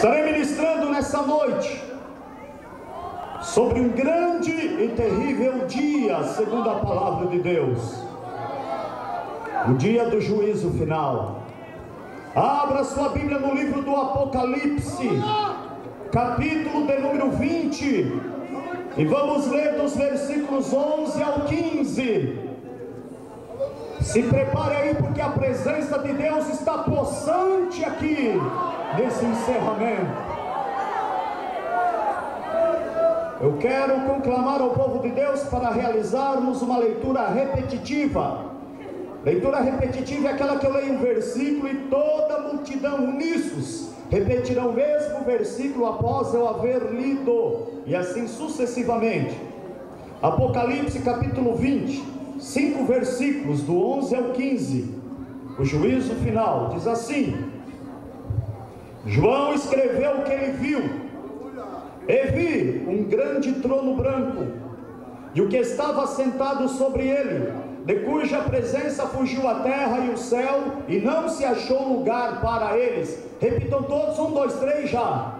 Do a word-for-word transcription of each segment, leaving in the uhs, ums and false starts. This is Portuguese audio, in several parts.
Estarei ministrando nessa noite sobre um grande e terrível dia, segundo a palavra de Deus, o dia do juízo final. Abra sua Bíblia no livro do Apocalipse, capítulo de número vinte, e vamos ler dos versículos onze ao quinze. Se prepare aí, porque a presença de Deus está possante aqui nesse encerramento. Eu quero conclamar ao povo de Deus para realizarmos uma leitura repetitiva. Leitura repetitiva é aquela que eu leio um versículo e toda a multidão uníssos repetirão o mesmo versículo após eu haver lido, e assim sucessivamente. Apocalipse capítulo vinte, cinco versículos do onze ao quinze, o juízo final, diz assim: João escreveu o que ele viu, e vi um grande trono branco, e o que estava sentado sobre ele, de cuja presença fugiu a terra e o céu, e não se achou lugar para eles. Repitam todos, um, dois, três, já.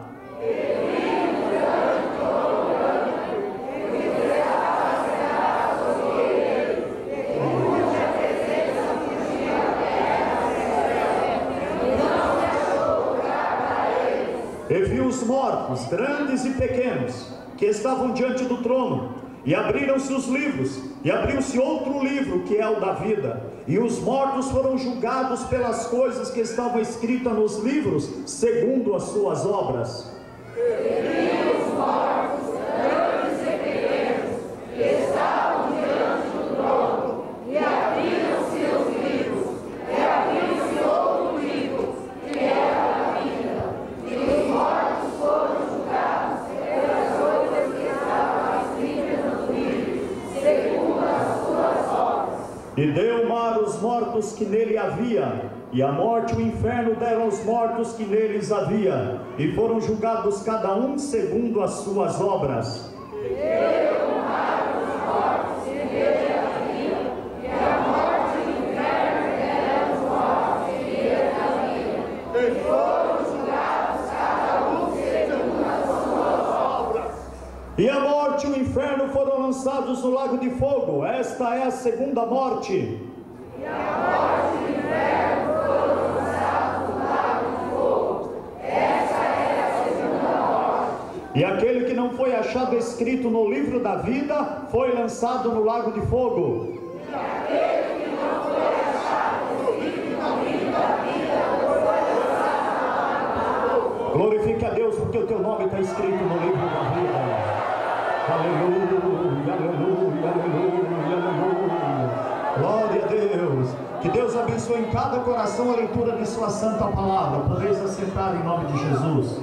E vi os mortos, grandes e pequenos, que estavam diante do trono, e abriram-se os livros, e abriu-se outro livro, que é o da vida, e os mortos foram julgados pelas coisas que estavam escritas nos livros, segundo as suas obras. E vi os mortos, grandes e pequenos, que estavam diante do trono, e abriram-se os livros, e abriu-se outro livro, que era da vida, e os mortos foram julgados pelas coisas que estavam escritas nos livros, segundo as suas obras. E deu o mar os mortos que nele havia, e a morte e o inferno deram os mortos que neles havia, e foram julgados cada um segundo as suas obras. E deu o mar os mortos que nele havia, e a morte e o inferno deram os mortos que neles havia, e foram julgados cada um segundo as suas obras. E a morte e o inferno foram lançados no lago de fogo. Esta é a segunda morte. E a morte e o inferno foram lançados no lago de fogo. Esta é a segunda morte. E aquele que não foi achado escrito no livro da vida foi lançado no lago de fogo. E aquele que não foi achado escrito no livro da vida foi lançado no lago de fogo. Glorifique a Deus, porque o teu nome está escrito no livro da vida. Aleluia, aleluia, aleluia, aleluia. Glória a Deus. Que Deus abençoe em cada coração a leitura de sua santa palavra. Podeis assentar em nome de Jesus.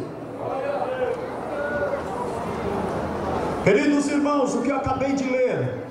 Queridos irmãos, o que eu acabei de ler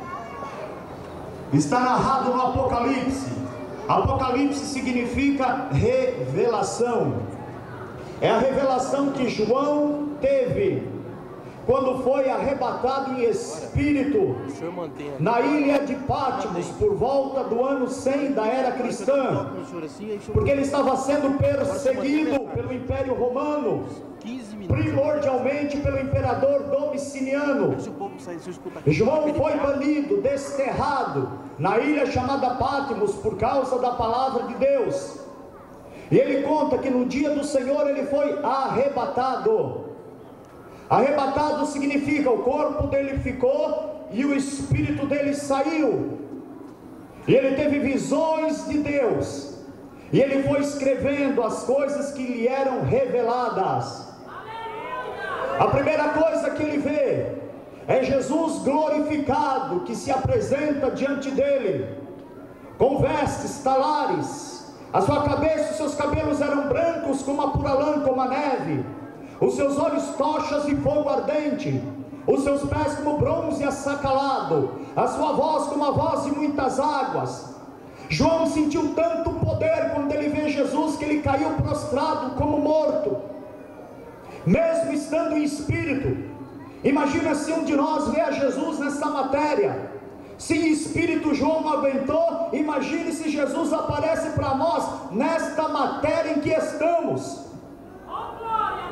está narrado no Apocalipse. Apocalipse significa revelação. É a revelação que João teve quando foi arrebatado em espírito na ilha de Patmos por volta do ano cem da era cristã, porque ele estava sendo perseguido pelo Império Romano, primordialmente pelo imperador Domiciano. João foi banido, desterrado na ilha chamada Patmos por causa da palavra de Deus, e ele conta que no dia do Senhor ele foi arrebatado. Arrebatado significa o corpo dele ficou e o espírito dele saiu, e ele teve visões de Deus, e ele foi escrevendo as coisas que lhe eram reveladas. A primeira coisa que ele vê é Jesus glorificado, que se apresenta diante dele com vestes talares, a sua cabeça e os seus cabelos eram brancos como a pura lã, como a neve, os seus olhos tochas de fogo ardente, os seus pés como bronze assacalado, a sua voz como a voz de muitas águas. João sentiu tanto poder quando ele vê Jesus, que ele caiu prostrado como morto, mesmo estando em espírito. Imagina se um de nós vê a Jesus nessa matéria. Se em espírito João não aguentou, imagine se Jesus aparece para nós nesta matéria em que estamos.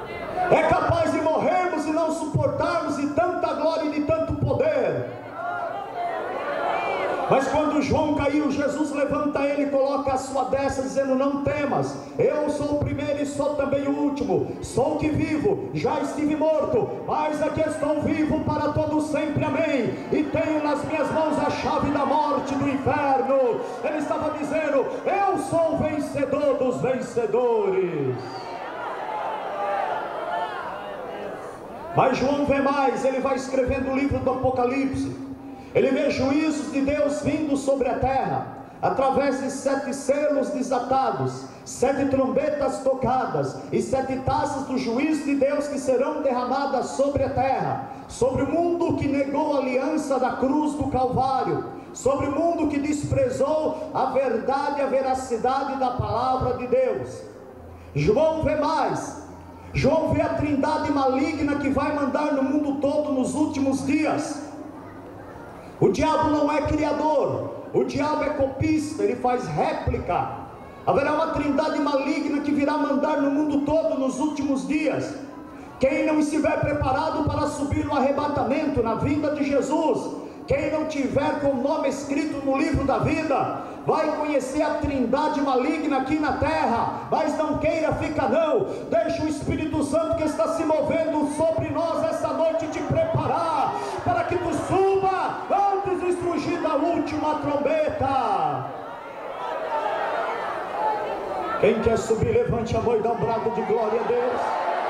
Mas quando João caiu, Jesus levanta ele e coloca a sua destra, dizendo: não temas, eu sou o primeiro e sou também o último, sou o que vivo, já estive morto, mas aqui estou vivo para todo sempre, amém, e tenho nas minhas mãos a chave da morte e do inferno. Ele estava dizendo: eu sou o vencedor dos vencedores. Mas João vê mais, ele vai escrevendo o livro do Apocalipse. Ele vê juízos de Deus vindo sobre a terra, através de sete selos desatados, sete trombetas tocadas, e sete taças do juízo de Deus que serão derramadas sobre a terra, sobre o mundo que negou a aliança da cruz do Calvário, sobre o mundo que desprezou a verdade e a veracidade da palavra de Deus. João vê mais, João vê a trindade maligna que vai mandar no mundo todo nos últimos dias. O diabo não é criador, o diabo é copista, ele faz réplica. Haverá uma trindade maligna que virá mandar no mundo todo nos últimos dias. Quem não estiver preparado para subir no arrebatamento, na vinda de Jesus, quem não tiver com o nome escrito no livro da vida, vai conhecer a trindade maligna aqui na terra. Mas não queira ficar não, deixa o Espírito Santo que está se movendo sobre nós esta noite te preparar, para que tu suba antes de surgir da última trombeta. Quem quer subir, levante a mão e dá um brado de glória a Deus.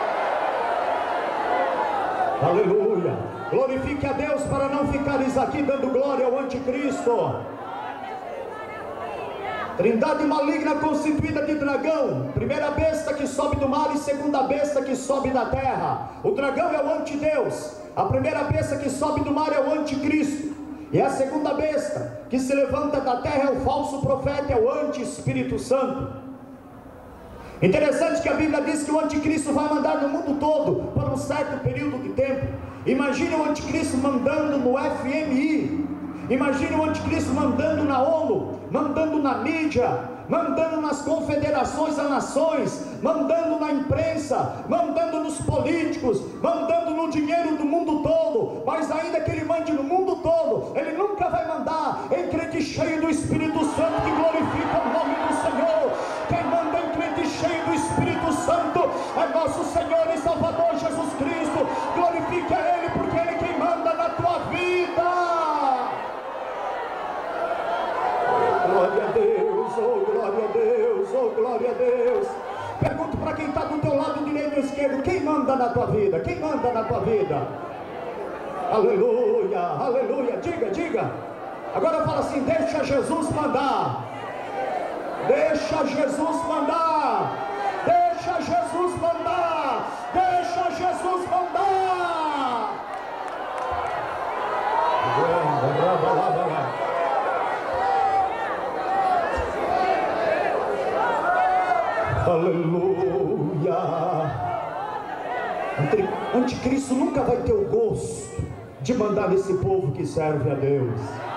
Aleluia. Glorifique a Deus para não ficares aqui dando glória ao anticristo. Trindade maligna constituída de dragão, primeira besta que sobe do mar e segunda besta que sobe da terra. O dragão é o antideus, a primeira besta que sobe do mar é o anticristo, e a segunda besta que se levanta da terra é o falso profeta, é o anti-Espírito Santo. Interessante que a Bíblia diz que o anticristo vai mandar no mundo todo por um certo período de tempo. Imagine o anticristo mandando no F M I, imagine o anticristo mandando na ONU, mandando na mídia, mandando nas confederações das nações, mandando na imprensa, mandando nos políticos, mandando no dinheiro do mundo todo. Mas ainda que ele mande no mundo todo, ele nunca vai mandar em crente cheio do Espírito Santo que glorifica o nome do Senhor. Quem manda em crente cheio do Espírito Santo é nosso Senhor e Salvador Jesus Cristo. Glorifique a Ele, porque Ele é quem manda na tua vida. Glória a Deus, oh glória a Deus, oh glória a Deus. Pergunto para quem está do teu lado direito ou esquerdo: quem manda na tua vida? Quem manda na tua vida? Aleluia, aleluia. Diga, diga. Agora fala assim: deixa Jesus mandar. Deixa Jesus mandar. Deixa Jesus mandar. Deixa Jesus mandar. Aleluia. Anticristo nunca vai ter o gosto de mandar nesse povo que serve a Deus.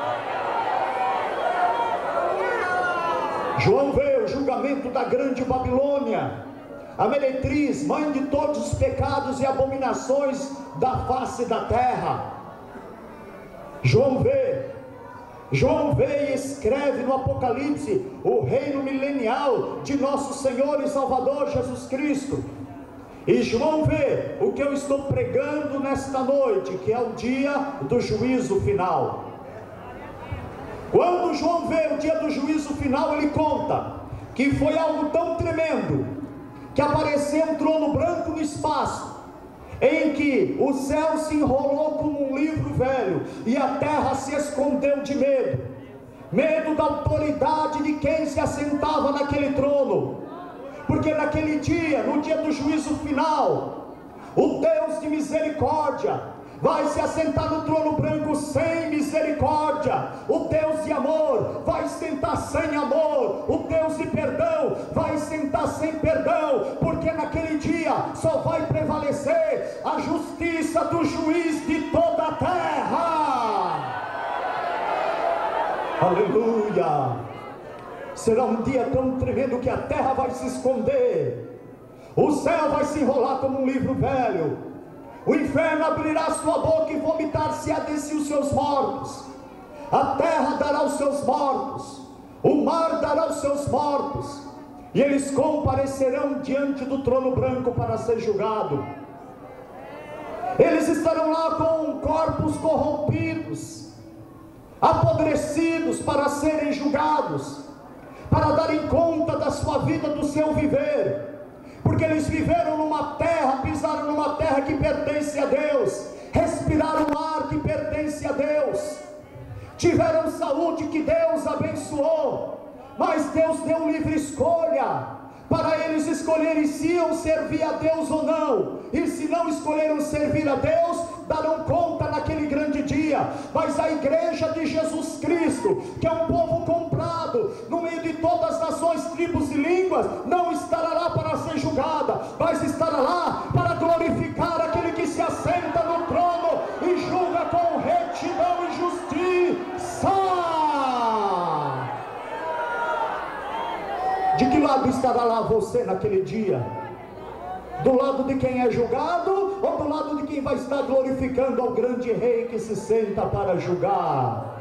João vê o julgamento da grande Babilônia, a meretriz, mãe de todos os pecados e abominações da face da terra. João vê João vê e escreve no Apocalipse o reino milenial de nosso Senhor e Salvador Jesus Cristo. E João vê o que eu estou pregando nesta noite, que é o dia do juízo final. Quando João vê o dia do juízo final, ele conta que foi algo tão tremendo, que apareceu um trono branco no espaço, em que o céu se enrolou como um livro velho, e a terra se escondeu de medo, medo da autoridade de quem se assentava naquele trono, porque naquele dia, no dia do juízo final, o Deus de misericórdia vai se assentar no trono branco sem misericórdia. O Deus de amor vai sentar sem amor. O Deus de perdão vai sentar sem perdão, porque naquele dia só vai prevalecer a justiça do juiz de toda a terra. Aleluia. Será um dia tão tremendo que a terra vai se esconder, o céu vai se enrolar como um livro velho, o inferno abrirá sua boca e vomitar-se-á de si os seus mortos. a terra dará os seus mortos, o mar dará os seus mortos, e eles comparecerão diante do trono branco para ser julgado. Eles estarão lá com corpos corrompidos, apodrecidos, para serem julgados, para darem conta da sua vida, do seu viver, porque eles viveram numa terra, pisaram numa terra que pertence a Deus, respiraram um ar que pertence a Deus, tiveram saúde que Deus abençoou, mas Deus deu livre escolha para eles escolherem se iam servir a Deus ou não, e se não escolheram servir a Deus, darão conta naquele grande dia. Mas a igreja de Jesus Cristo, que é um povo comprado, no meio de todas as nações, tribos e línguas, não estará lá para ser julgada, mas estará lá para glorificar aquele que se assenta no trono e julga com retidão e justiça. De que lado estará lá você naquele dia? Do lado de quem é julgado, ou do lado de quem vai estar glorificando ao grande rei que se senta para julgar?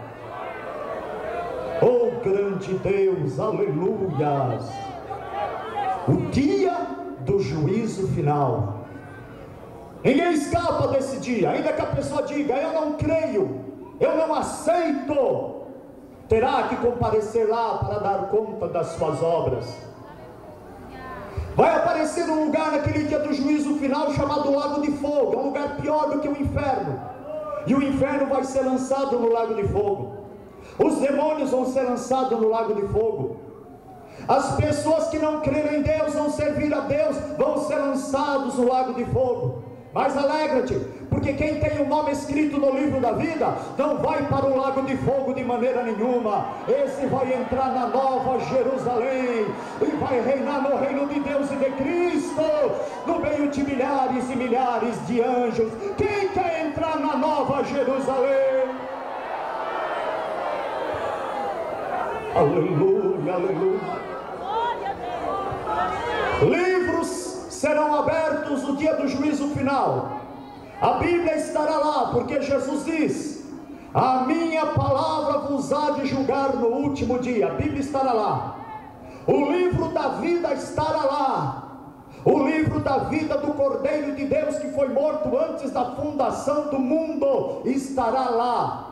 Oh grande Deus, aleluias! O dia do juízo final. Ninguém escapa desse dia, ainda que a pessoa diga: eu não creio, eu não aceito. Terá que comparecer lá para dar conta das suas obras. Vai aparecer um lugar naquele dia do juízo final chamado Lago de Fogo, um lugar pior do que o inferno, e o inferno vai ser lançado no Lago de Fogo, os demônios vão ser lançados no Lago de Fogo, as pessoas que não creram em Deus, não servir a Deus, vão ser lançados no Lago de Fogo. Mas alegra-te, porque quem tem o nome escrito no livro da vida, não vai para o lago de fogo de maneira nenhuma. Esse vai entrar na nova Jerusalém, e vai reinar no reino de Deus e de Cristo, no meio de milhares e milhares de anjos. Quem quer entrar na nova Jerusalém? Aleluia, aleluia. Livros serão abertos no dia do juízo final. A Bíblia estará lá, porque Jesus diz: a minha palavra vos há de julgar no último dia. A Bíblia estará lá. O livro da vida estará lá. O livro da vida do Cordeiro de Deus, que foi morto antes da fundação do mundo, estará lá.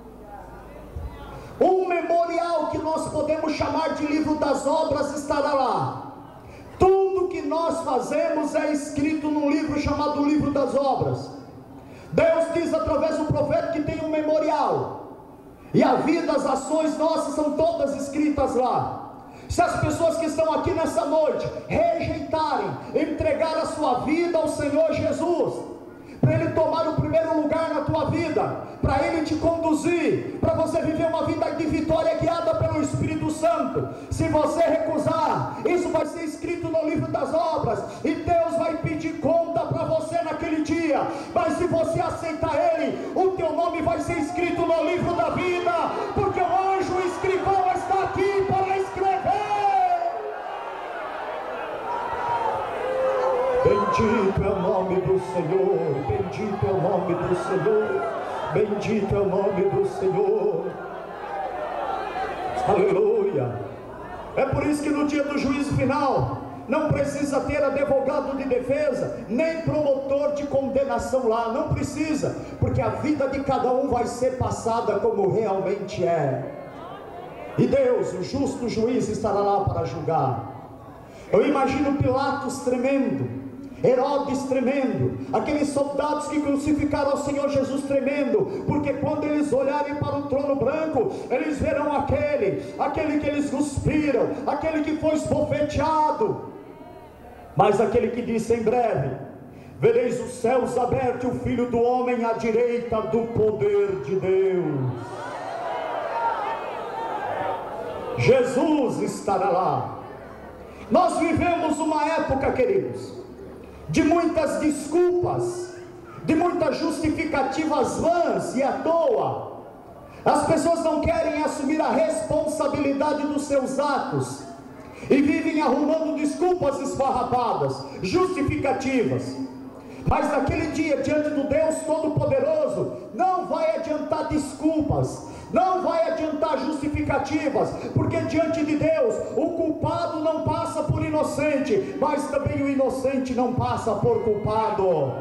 Um memorial que nós podemos chamar de livro das obras estará lá. Tudo que nós fazemos é escrito num livro chamado livro das obras. Deus diz através do profeta que tem um memorial, e a vida, as ações nossas são todas escritas lá. Se as pessoas que estão aqui nessa noite rejeitarem, entregar a sua vida ao Senhor Jesus, para Ele tomar o primeiro lugar na tua vida, para Ele te conduzir, para você viver uma vida de vitória guiada pelo Espírito Santo, se você recusar, isso vai ser escrito no livro das obras, e Deus vai pedir conta para você naquele dia. Mas se você aceitar Ele, o teu nome vai ser escrito no livro da vida, porque o anjo o escrivão está aqui para escrever. Bendito é o nome do Senhor, bendito é o nome do Senhor, bendito é o nome do Senhor, aleluia. É por isso que no dia do juízo final, não precisa ter advogado de defesa, nem promotor de condenação lá, não precisa, porque a vida de cada um vai ser passada como realmente é, e Deus, o justo juiz, estará lá para julgar. Eu imagino Pilatos tremendo, Herodes tremendo, aqueles soldados que crucificaram o Senhor Jesus tremendo, porque quando eles olharem para o trono branco, eles verão aquele, aquele que eles cuspiram, aquele que foi esbofeteado, mas aquele que disse: em breve vereis os céus abertos e o Filho do Homem à direita do poder de Deus. Jesus estará lá. Nós vivemos uma época, queridos, de muitas desculpas, de muitas justificativas vãs e à toa. As pessoas não querem assumir a responsabilidade dos seus atos e vivem arrumando desculpas esfarrapadas, justificativas. Mas naquele dia, diante do Deus Todo-Poderoso, não vai adiantar desculpas, Não vai adiantar justificativas, porque diante de Deus o culpado não passa por inocente, mas também o inocente não passa por culpado.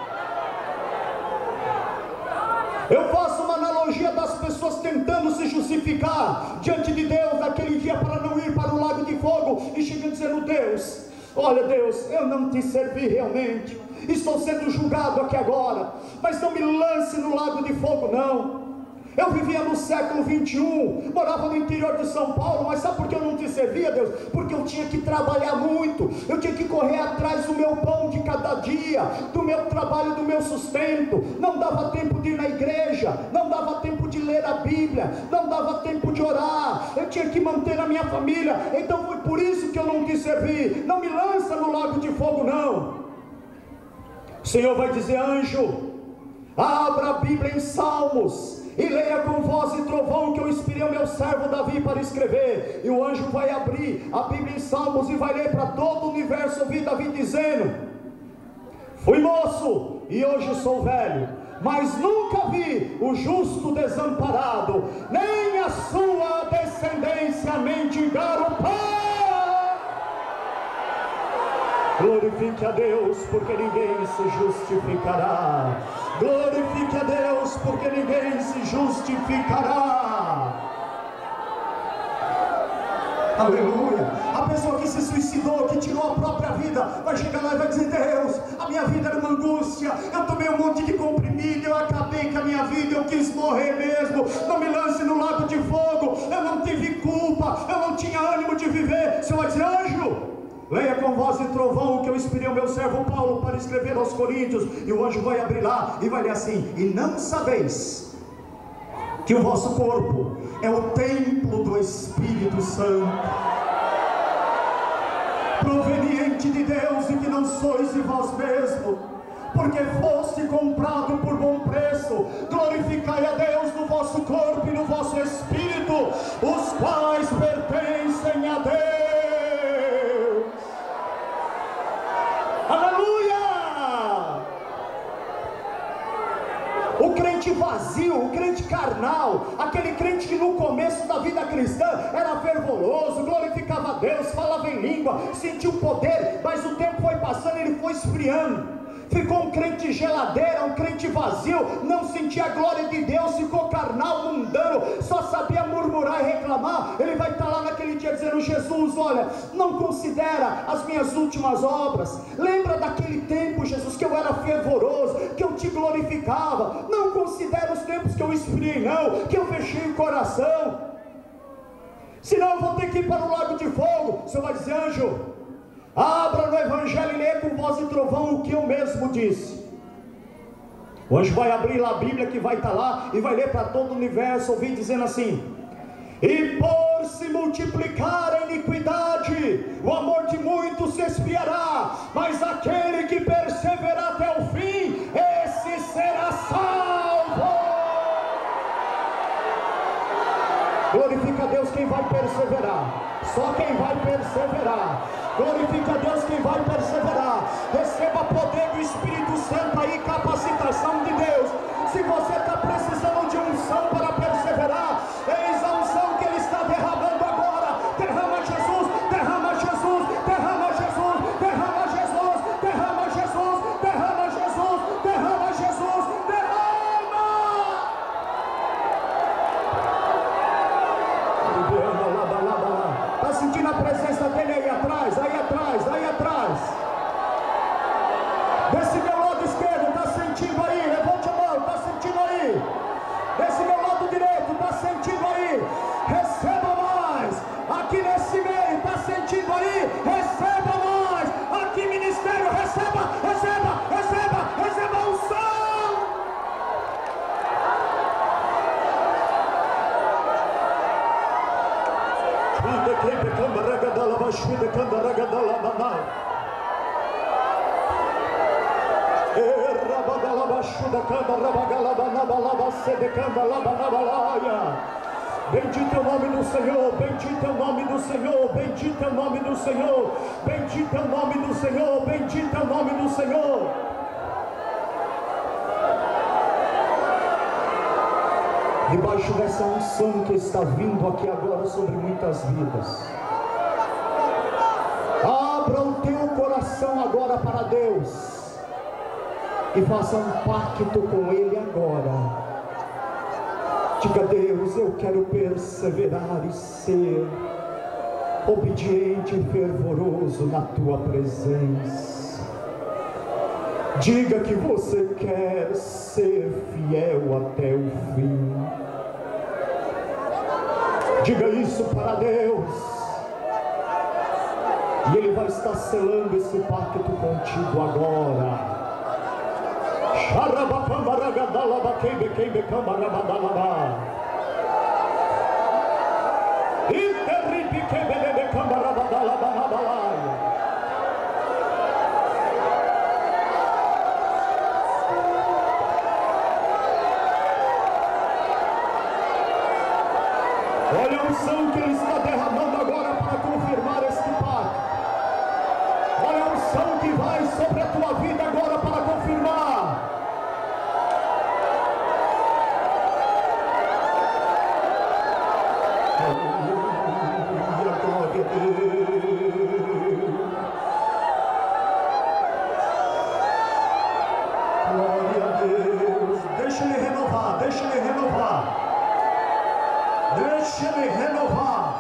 Eu faço uma analogia das pessoas tentando se justificar diante de Deus naquele dia para não ir para o lago de fogo, e chegam dizendo: Deus, olha Deus, eu não te servi realmente, estou sendo julgado aqui agora, mas não me lance no lago de fogo não. Eu vivia no século vinte e um, morava no interior de São Paulo, mas sabe por que eu não te servia, Deus? Porque eu tinha que trabalhar muito, eu tinha que correr atrás do meu pão de cada dia, do meu trabalho, do meu sustento. Não dava tempo de ir na igreja, não dava tempo de ler a Bíblia, não dava tempo de orar, eu tinha que manter a minha família, então foi por isso que eu não te servi. Não me lança no lago de fogo não. O Senhor vai dizer: anjo, abra a Bíblia em Salmos e leia com voz e trovão, que eu inspirei o meu servo Davi para escrever. E o anjo vai abrir a Bíblia em Salmos e vai ler para todo o universo, ouvir Davi dizendo: fui moço e hoje sou velho, mas nunca vi o justo desamparado, nem a sua descendência mendigar o pão. Glorifique a Deus, porque ninguém se justificará. Glorifique a Deus, porque ninguém se justificará. Aleluia. A pessoa que se suicidou, que tirou a própria vida, vai chegar lá e vai dizer: Deus, a minha vida era uma angústia, eu tomei um monte de comprimido, eu acabei com a minha vida, eu quis morrer mesmo, não me lance no lago de fogo, eu não tive culpa, eu não tinha ânimo de viver. Você vai dizer: anjo, leia com voz e trovão, que eu inspirei o meu servo Paulo para escrever aos Coríntios. E o anjo vai abrir lá e vai ler assim: e não sabeis que o vosso corpo é o templo do Espírito Santo, proveniente de Deus, e que não sois de vós mesmos, porque foste comprado por bom preço. Glorificai a Deus no vosso corpo e no vosso espírito, os quais pertencem a Deus. Aleluia! O crente vazio, o crente carnal, aquele crente que no começo da vida cristã era fervoroso, glorificava a Deus, falava em língua, sentia o poder, mas o tempo foi passando e ele foi esfriando. Ficou um crente geladeira, um crente vazio, não sentia a glória de Deus, ficou carnal, mundano, só sabia murmurar e reclamar. Ele vai estar lá naquele dia dizendo: Jesus, olha, não considera as minhas últimas obras, lembra daquele tempo, Jesus, que eu era fervoroso, que eu te glorificava, não considera os tempos que eu esfriei não, que eu fechei o coração, senão eu vou ter que ir para o lago de fogo. O Senhor vai dizer: anjo, abra no Evangelho e leia com voz e trovão o que eu mesmo disse. O anjo vai abrir lá a Bíblia, que vai estar lá, e vai ler para todo o universo, ouvir dizendo assim: e por se multiplicar a iniquidade, o amor de muitos se esfriará, mas aquele que perseverar até o fim, esse será salvo. Glorifica a Deus quem vai perseverar, só quem vai perseverar. Glorifique a Deus quem vai perseverar. Receba poder do Espírito Santo aí, capacitação de Deus. Se você está precisando de unção para perseverar, eis a unção que Ele está derramando agora. Derrama Jesus, derrama Jesus, derrama Jesus, derrama Jesus, derrama Jesus, derrama Jesus, derrama Jesus, derrama. Está sentindo a presença dele aí atrás, aí atrás, aí atrás. Desse meu lado esquerdo, está sentindo aí? Levante a mão, está sentindo aí? Desse meu lado direito, está sentindo aí? Receba mais. Aqui nesse meio, está sentindo aí? Receba mais. Aqui ministério, receba, receba, receba, receba a unção. Bendito é o nome do Senhor, bendito é o nome do Senhor, bendito é o nome do Senhor, bendito é o nome do Senhor, bendito é o nome do Senhor. debaixo dessa unção que está vindo aqui agora sobre muitas vidas. Abra o teu coração agora para Deus e faça um pacto com Ele agora. Diga: Deus, eu quero perseverar e ser obediente e fervoroso na tua presença. Diga que você quer ser fiel até o fim. Diga isso para Deus, e Ele vai estar selando esse pacto contigo agora. Olha a unção que Ele está derramando agora para confirmar este pacto. Olha a unção que vai sobre a tua vida agora para confirmar. Aleluia, glória a Deus. Glória a Deus. Deixa Ele renovar, deixa Ele renovar. Deixa Ele renovar.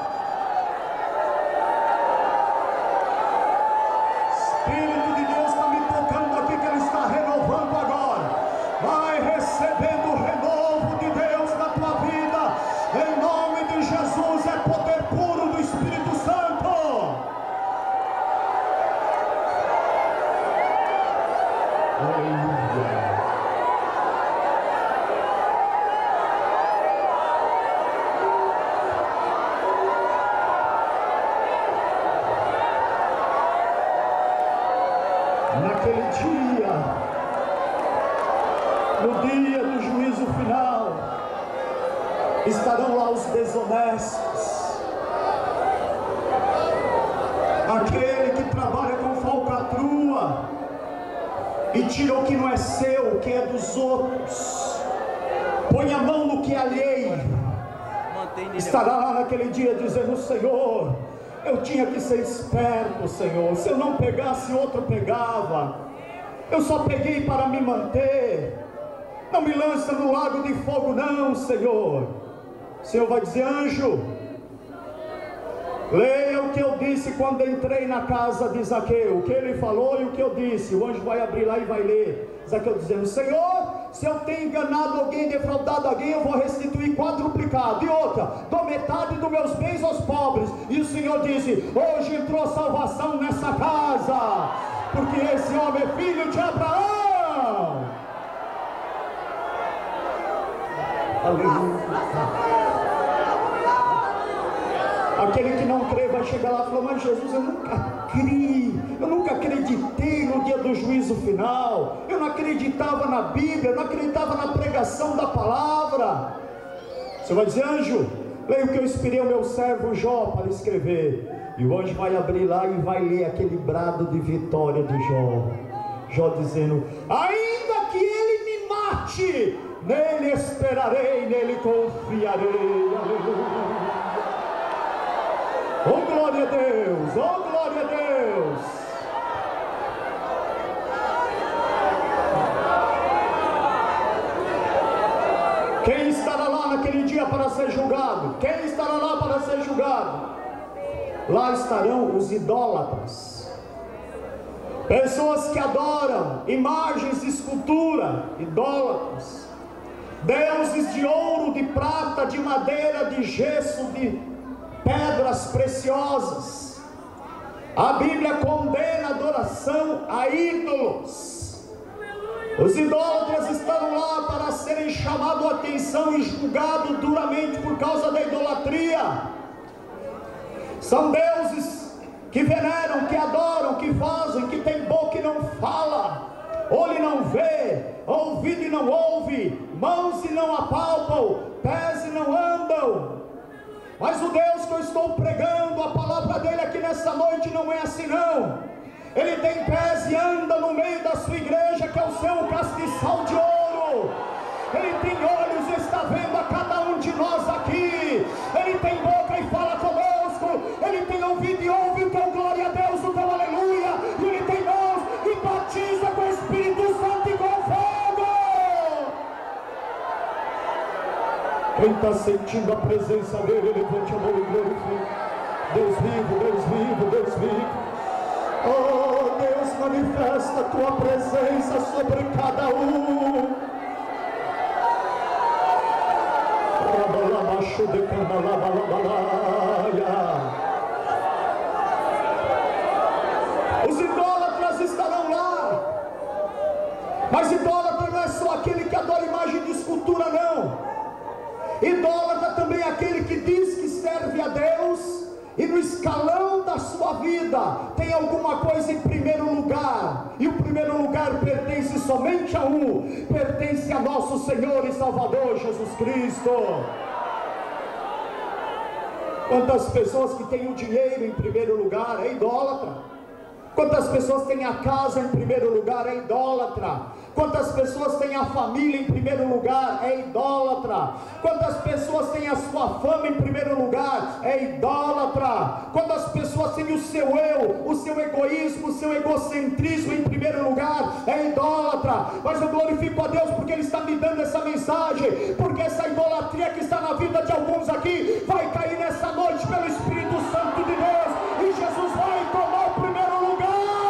Espírito de Deus está me tocando aqui, que Ele está renovando agora. Vai recebendo o renovo de Deus na tua vida, em nome de Jesus. É poder puro do Espírito Santo. Aleluia. Naquele dia, no dia do juízo final, estarão lá os desonestos, aquele que trabalha com falcatrua e tira o que não é seu, o que é dos outros, põe a mão no que é alheio. Estará lá naquele dia dizendo: Senhor, eu tinha que ser esperto, Senhor. Se eu não pegasse, outro pegava. Eu só peguei para me manter. Não me lança no lago de fogo, não, Senhor. O Senhor vai dizer: anjo, leia o que eu disse quando entrei na casa de Zaqueu. O que ele falou e o que eu disse. O anjo vai abrir lá e vai ler. Zaqueu dizendo: Senhor, se eu tenho enganado alguém, defraudado alguém, eu vou restituir quadruplicado. E outra, dou metade dos meus bens aos pobres. E o Senhor disse: hoje entrou salvação nessa casa, porque esse homem é filho de Abraão. Aleluia. Aquele que não crê vai chegar lá e falar: mas Jesus, eu nunca criei, eu nunca acreditei no dia do juízo final, eu não acreditava na Bíblia, eu não acreditava na pregação da palavra. Você vai dizer: anjo, leia o que eu inspirei o meu servo Jó para escrever. E o anjo vai abrir lá e vai ler aquele brado de vitória de Jó. Jó dizendo: ainda que ele me mate, nele esperarei, nele confiarei. Aleluia. Oh, glória a Deus, oh, glória a Deus. Quem estará lá naquele dia para ser julgado? Quem estará lá para ser julgado? Lá estarão os idólatras, pessoas que adoram imagens de escultura, idólatras, deuses de ouro, de prata, de madeira, de gesso, de pedras preciosas. A Bíblia condena a adoração a ídolos. Os idólatras estão lá para serem chamados a atenção e julgados duramente por causa da idolatria. São deuses que veneram, que adoram, que fazem, que tem boca e não fala, olho e não vê, ouvido e não ouve, mãos e não apalpam, pés e não andam. Mas o Deus que eu estou pregando, a palavra dele aqui nessa noite não é assim não. Ele tem pés e anda no meio da sua igreja, que é o seu castiçal de ouro. Ele tem olhos e está vendo a cada um Quem está sentindo a presença dele, levante a mão e glorifique. Deus vivo, Deus vivo, Deus vivo. Oh Deus, manifesta a tua presença sobre cada um. Os idólatras estarão lá, mas idólatra não é só aquele que adora imagem de escultura, não. Idólatra também é aquele que diz que serve a Deus e no escalão da sua vida tem alguma coisa em primeiro lugar, e o primeiro lugar pertence somente a um, pertence a nosso Senhor e Salvador Jesus Cristo. Quantas pessoas que têm o dinheiro em primeiro lugar é idólatra. Quantas pessoas têm a casa em primeiro lugar é idólatra. Quantas pessoas têm a família em primeiro lugar é idólatra. Quantas pessoas têm a sua fama em primeiro lugar é idólatra. Quantas pessoas têm o seu eu, o seu egoísmo, o seu egocentrismo em primeiro lugar é idólatra. Mas eu glorifico a Deus porque Ele está me dando essa mensagem, porque essa idolatria que está na vida de alguns aqui vai cair nessa noite pelo Espírito Santo de Deus, e Jesus vai tomar o primeiro lugar.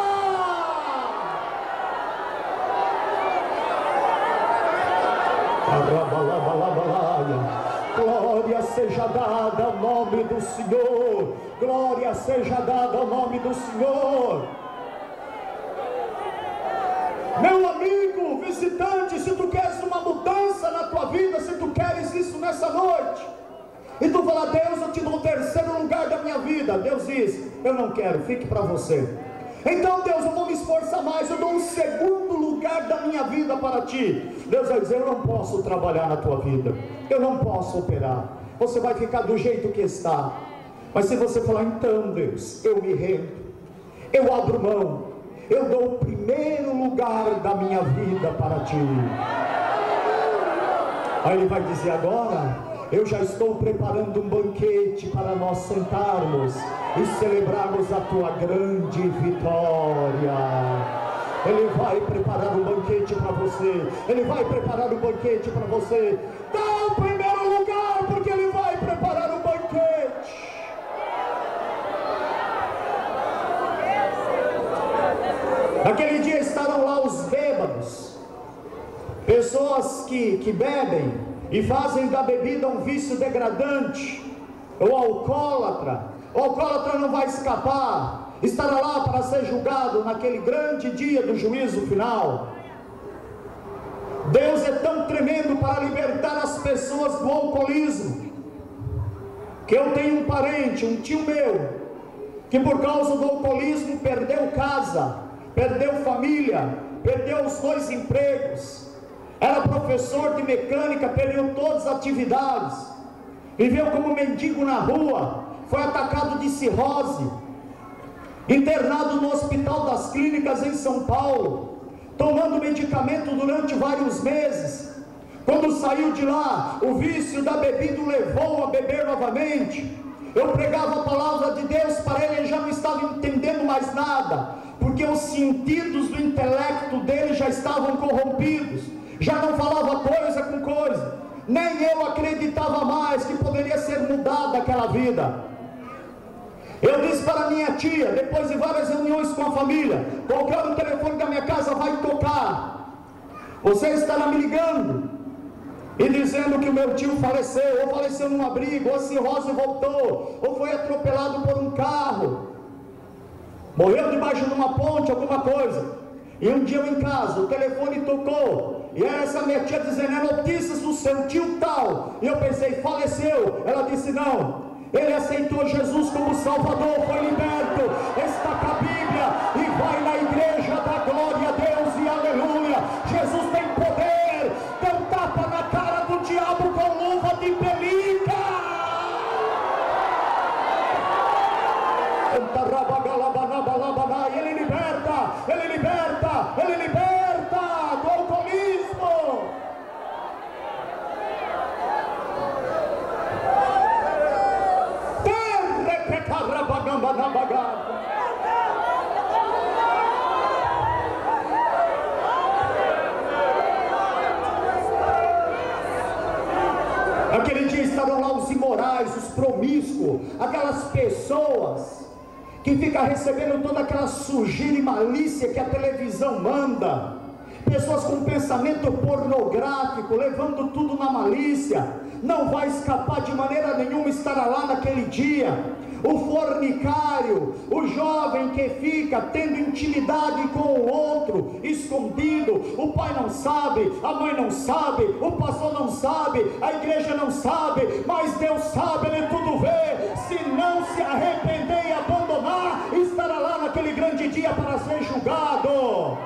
Glória seja dada ao nome do Senhor, glória seja dada ao nome do Senhor. Meu amigo visitante, se tu queres uma mudança na tua vida, se tu queres isso nessa noite, e tu fala: Deus, eu te dou o terceiro lugar da minha vida. Deus diz: eu não quero, fique para você. Então Deus, eu vou me esforçar mais, eu dou um segundo lugar da minha vida para ti. Deus vai dizer: eu não posso trabalhar na tua vida, eu não posso operar, você vai ficar do jeito que está. Mas se você falar: então Deus, eu me rendo, eu abro mão, eu dou o primeiro lugar da minha vida para ti. Aí Ele vai dizer: agora eu já estou preparando um banquete para nós sentarmos e celebrarmos a tua grande vitória. Ele vai preparar um banquete para você, Ele vai preparar um banquete para você. Dá o primeiro lugar, porque Ele vai preparar um banquete. Naquele dia estarão lá os bêbados, pessoas que, que bebem e fazem da bebida um vício degradante. O alcoólatra, o alcoólatra não vai escapar, estará lá para ser julgado naquele grande dia do juízo final. Deus é tão tremendo para libertar as pessoas do alcoolismo, que eu tenho um parente, um tio meu, que por causa do alcoolismo perdeu casa, perdeu família, perdeu os dois empregos. Era professor de mecânica, perdeu todas as atividades, viveu como mendigo na rua, foi atacado de cirrose, internado no Hospital das Clínicas em São Paulo, tomando medicamento durante vários meses. Quando saiu de lá, o vício da bebida o levou a beber novamente. Eu pregava a palavra de Deus para ele, ele já não estava entendendo mais nada, porque os sentidos do intelecto dele já estavam corrompidos, já não falava coisa com coisa, nem eu acreditava mais que poderia ser mudada aquela vida. Eu disse para minha tia, depois de várias reuniões com a família: qualquer hora o telefone da minha casa vai tocar, você estará me ligando e dizendo que o meu tio faleceu, ou faleceu num abrigo, ou a cirrose voltou, ou foi atropelado por um carro, morreu debaixo de uma ponte, alguma coisa. E um dia eu em casa, o telefone tocou, e era essa minha tia dizendo: é notícias do seu tio tal. E eu pensei: faleceu? Ela disse: não, ele aceitou Jesus como Salvador, foi liberto, está com a Bíblia e vai na igreja da glória a Deus e aleluia. Jesus tem poder, deu tapa na cara do diabo com luva de pelica. Ele liberta, ele liberta, ele liberta do alcoolismo. promíscuo, aquelas pessoas que ficam recebendo toda aquela sujeira e malícia que a televisão manda, pessoas com pensamento pornográfico, levando tudo na malícia, não vai escapar de maneira nenhuma, estará lá naquele dia. O fornicário, o jovem que fica tendo intimidade com o outro, escondido, o pai não sabe, a mãe não sabe, o pastor não sabe, a igreja não sabe, mas Deus sabe, Ele tudo vê. Se não se arrepender e abandonar, estará lá naquele grande dia para ser julgado.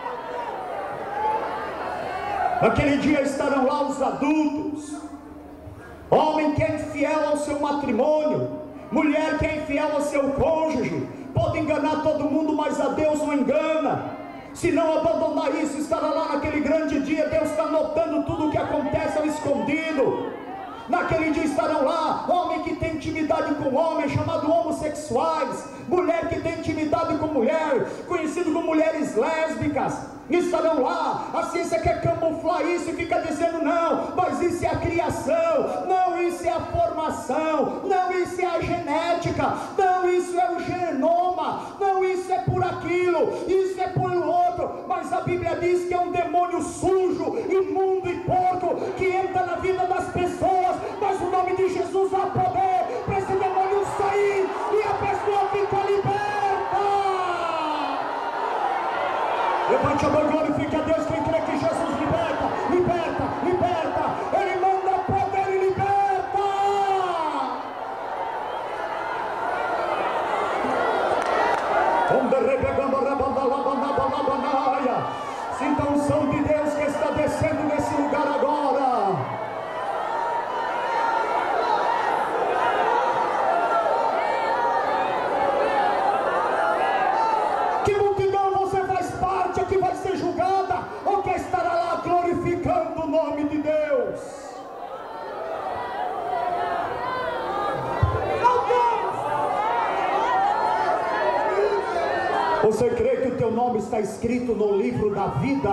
Naquele dia estarão lá os adultos, homem que é infiel ao seu matrimônio, mulher que é infiel ao seu cônjuge, pode enganar todo mundo, mas a Deus não engana. Se não abandonar isso, estará lá naquele grande dia. Deus está notando tudo o que acontece ao escondido. Naquele dia estarão lá homem que tem intimidade com homem, chamado homossexuais, mulher que tem intimidade com mulher, conhecido como mulheres lésbicas, estarão lá. A ciência quer camuflar isso e fica dizendo não, mas isso é a criação, não, isso é a formação, não, isso é a genética, não, isso é o genoma, não, isso é por aquilo, isso é por outro. Mas a Bíblia diz que é um demônio sujo, imundo e porco que entra na vida das pessoas, mas o nome de Jesus há poder para esse demônio sair e a pessoa fica liberta. Levante a mão e glorifique a Deus quem crê que Jesus liberta, liberta, liberta. Ele manda poder e liberta. Sinta a unção de Deus que está descendo nesse lugar agora. Que multidão você faz parte, que vai ser julgada, ou que estará lá glorificando o nome de Deus? Você crê que o teu nome está escrito no livro da vida?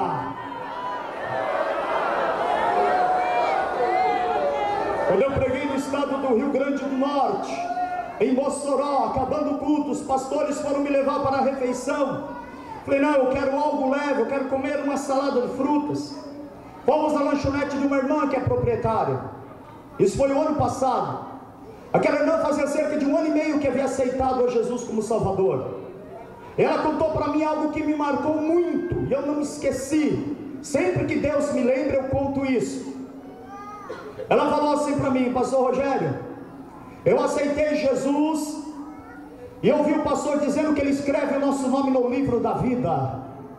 Quando eu preguei no estado do Rio Grande do Norte, em Mossoró, acabando o culto, os pastores foram me levar para a refeição. Falei, não, eu quero algo leve, eu quero comer uma salada de frutas. Fomos na lanchonete de uma irmã que é proprietária. Isso foi o ano passado. Aquela irmã fazia cerca de um ano e meio que havia aceitado a Jesus como Salvador. Ela contou para mim algo que me marcou muito, e eu não me esqueci. Sempre que Deus me lembra, eu conto isso. Ela falou assim para mim, pastor Rogério, eu aceitei Jesus, e eu ouvi o pastor dizendo que ele escreve o nosso nome no livro da vida.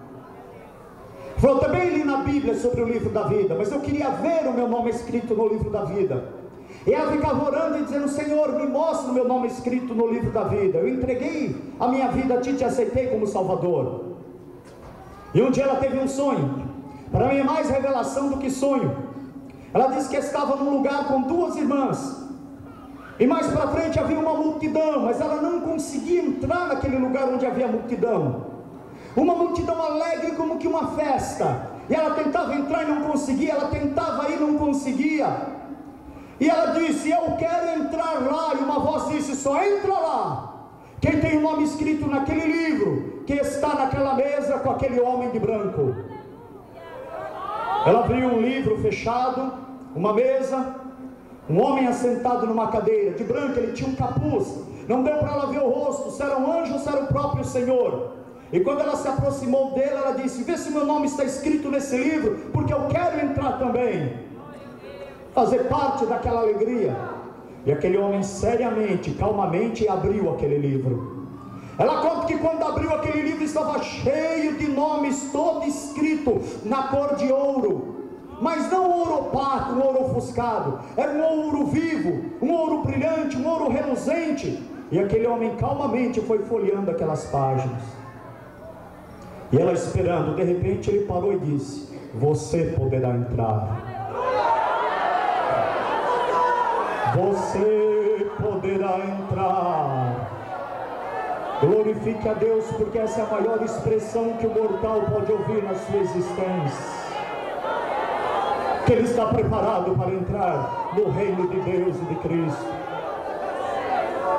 Falou, também li na Bíblia sobre o livro da vida, mas eu queria ver o meu nome escrito no livro da vida. E ela ficava orando e dizendo, Senhor, me mostra o meu nome escrito no livro da vida. Eu entreguei a minha vida a ti, te aceitei como Salvador. E um dia ela teve um sonho. Para mim é mais revelação do que sonho. Ela disse que estava num lugar com duas irmãs, e mais para frente havia uma multidão, mas ela não conseguia entrar naquele lugar onde havia multidão. Uma multidão alegre como que uma festa, e ela tentava entrar e não conseguia, ela tentava ir e não conseguia. E ela disse, eu quero entrar lá, e uma voz disse, só entra lá quem tem o nome escrito naquele livro, que está naquela mesa com aquele homem de branco. Ela abriu um livro fechado, uma mesa, um homem assentado numa cadeira, de branco, ele tinha um capuz, não deu para ela ver o rosto, se era um anjo ou se era o próprio Senhor. E quando ela se aproximou dele, ela disse, vê se meu nome está escrito nesse livro, porque eu quero entrar também, fazer parte daquela alegria. E aquele homem seriamente, calmamente abriu aquele livro. Ela conta que quando abriu aquele livro estava cheio de nomes, todo escrito na cor de ouro, mas não ouro opaco, um ouro ofuscado, era um ouro vivo, um ouro brilhante, um ouro reluzente. E aquele homem calmamente foi folheando aquelas páginas, e ela esperando. De repente ele parou e disse, você poderá entrar, você poderá entrar. Glorifique a Deus, porque essa é a maior expressão que o mortal pode ouvir na sua existência, que ele está preparado para entrar no reino de Deus e de Cristo.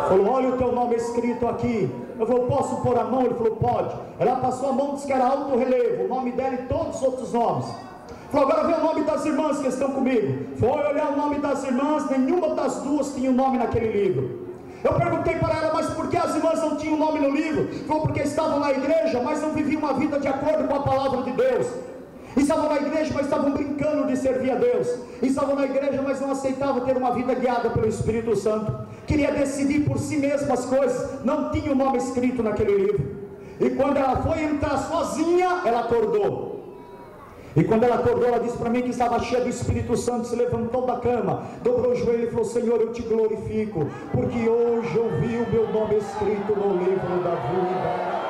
Falou: olha o teu nome escrito aqui. Eu falei: posso pôr a mão? Ele falou: pode. Ela passou a mão, disse que era alto relevo, o nome dela e todos os outros nomes. Falou: agora vê o nome das irmãs que estão comigo. Foi olhar o nome das irmãs, nenhuma das duas tinha o nome naquele livro. Eu perguntei para ela: mas por que as irmãs não tinham nome no livro? Falou: porque estavam na igreja, mas não viviam uma vida de acordo com a palavra de Deus. Estavam na igreja, mas estavam brincando de servir a Deus. Estavam na igreja, mas não aceitavam ter uma vida guiada pelo Espírito Santo. Queria decidir por si mesma as coisas. Não tinha o nome escrito naquele livro. E quando ela foi entrar sozinha, ela acordou. E quando ela acordou, ela disse para mim que estava cheia do Espírito Santo. Se levantou da cama, dobrou o joelho e falou: Senhor, eu te glorifico, porque hoje eu vi o meu nome escrito no livro da vida.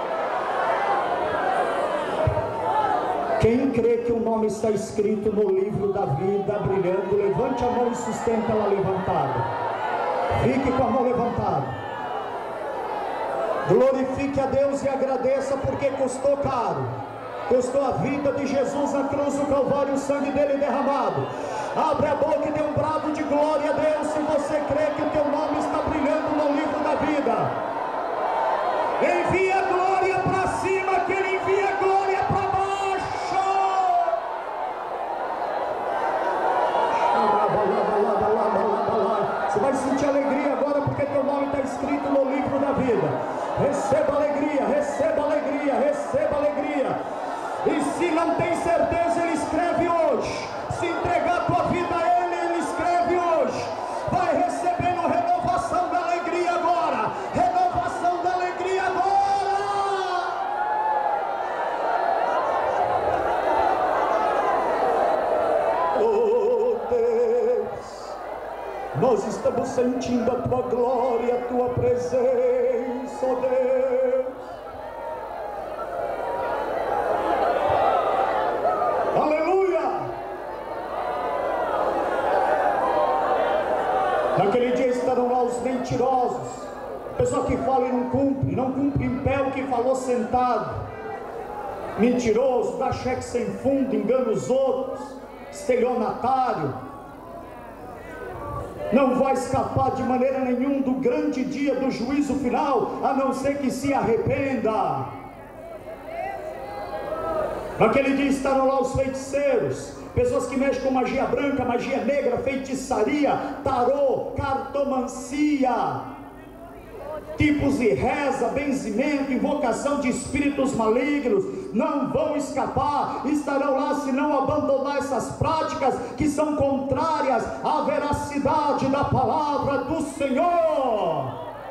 Quem crê que o nome está escrito no livro da vida, brilhando, levante a mão e sustenta ela levantada. Fique com a mão levantada. Glorifique a Deus e agradeça, porque custou caro. Custou a vida de Jesus na cruz do Calvário, o sangue dele derramado. Abre a boca e dê um brado de glória a Deus, se você crê que o teu nome está brilhando no livro da vida. Envia glória para cima, que ele envia glória para baixo. Você vai sentir alegria agora, porque teu nome está escrito no livro da vida. Receba alegria, receba alegria, receba alegria. E se não tem certeza, ele escreve hoje. Se entregar a tua vida a ele, ele escreve hoje. Vai recebendo renovação da alegria agora. Renovação da alegria agora. Oh Deus, nós estamos sentindo a tua glória, a tua presença, oh Deus. Naquele dia estarão lá os mentirosos, pessoa que fala e não cumpre, não cumpre em pé o que falou sentado, mentiroso, dá cheque sem fundo, engana os outros, estelionatário, não vai escapar de maneira nenhuma do grande dia do juízo final, a não ser que se arrependa. Naquele dia estarão lá os feiticeiros, pessoas que mexem com magia branca, magia negra, feitiçaria, tarô, cartomancia, tipos de reza, benzimento, invocação de espíritos malignos, não vão escapar, estarão lá se não abandonar essas práticas que são contrárias à veracidade da palavra do Senhor.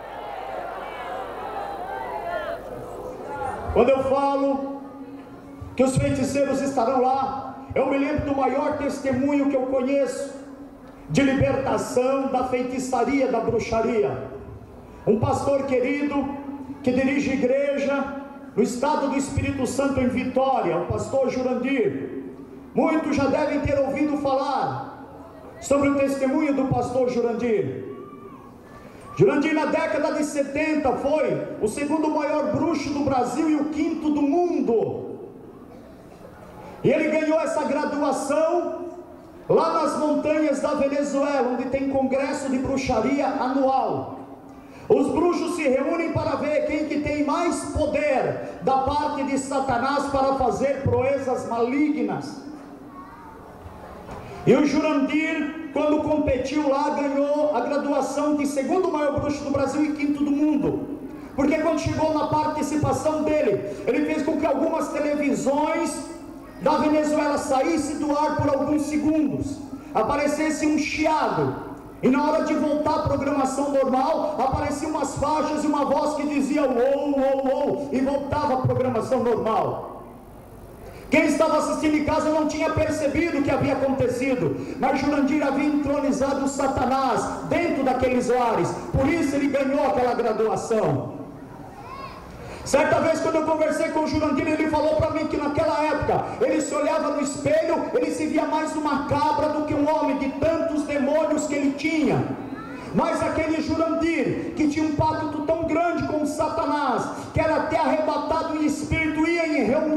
Quando eu falo que os feiticeiros estarão lá, eu me lembro do maior testemunho que eu conheço de libertação da feitiçaria, da bruxaria. Um pastor querido que dirige igreja no estado do Espírito Santo, em Vitória, o pastor Jurandir. Muitos já devem ter ouvido falar sobre o testemunho do pastor Jurandir. Jurandir, na década de setenta, foi o segundo maior bruxo do Brasil e o quinto do mundo. E ele ganhou essa graduação lá nas montanhas da Venezuela, onde tem congresso de bruxaria anual. Os bruxos se reúnem para ver quem que tem mais poder da parte de Satanás para fazer proezas malignas. E o Jurandir, quando competiu lá, ganhou a graduação de segundo maior bruxo do Brasil e quinto do mundo. Porque quando chegou na participação dele, ele fez com que algumas televisões da Venezuela saísse do ar por alguns segundos, aparecesse um chiado, e na hora de voltar à programação normal, apareciam umas faixas e uma voz que dizia uou, uou, uou, e voltava à programação normal. Quem estava assistindo em casa não tinha percebido o que havia acontecido, mas Jurandir havia entronizado o Satanás dentro daqueles lares, por isso ele ganhou aquela graduação. Certa vez, quando eu conversei com o Jurandir, ele falou para mim que naquela época ele se olhava no espelho, ele se via mais uma cabra do que um homem, de tantos demônios que ele tinha. Mas aquele Jurandir, que tinha um pacto tão grande com Satanás, que era até arrebatado em espírito, ia em reuniões malucas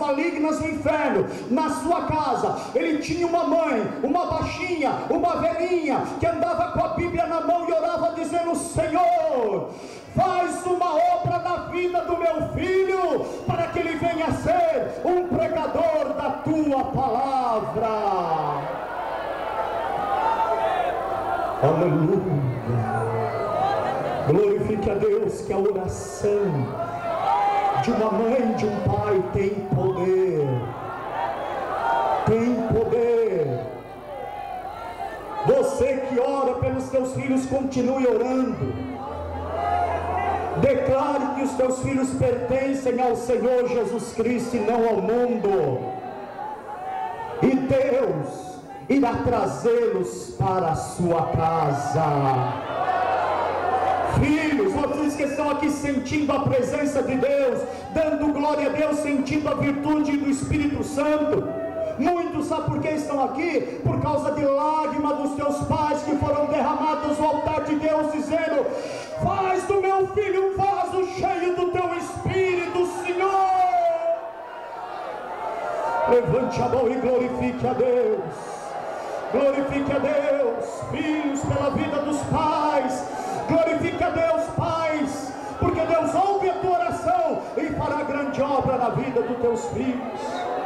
malignas no inferno. Na sua casa, ele tinha uma mãe, uma baixinha, uma velhinha, que andava com a Bíblia na mão e orava dizendo: Senhor, faz uma obra na vida do meu filho, para que ele venha a ser um pregador da tua palavra. Aleluia. Glorifique a Deus, que a oração de uma mãe, de um pai tem poder. Tem poder. Você que ora pelos teus filhos, continue orando. Declare que os teus filhos pertencem ao Senhor Jesus Cristo e não ao mundo. E Deus irá trazê-los para a sua casa. Filhos, vocês que estão aqui sentindo a presença de Deus, dando glória a Deus, sentindo a virtude do Espírito Santo. Muitos, sabe por que estão aqui? Por causa de lágrimas dos teus pais que foram derramadas no altar de Deus, dizendo: faz do meu filho um vaso cheio do teu Espírito, Senhor. Levante a mão e glorifique a Deus. Glorifique a Deus, filhos, pela vida dos pais. Glorifique a Deus, pais, porque Deus ouve a tua oração e fará grande obra na vida dos teus filhos.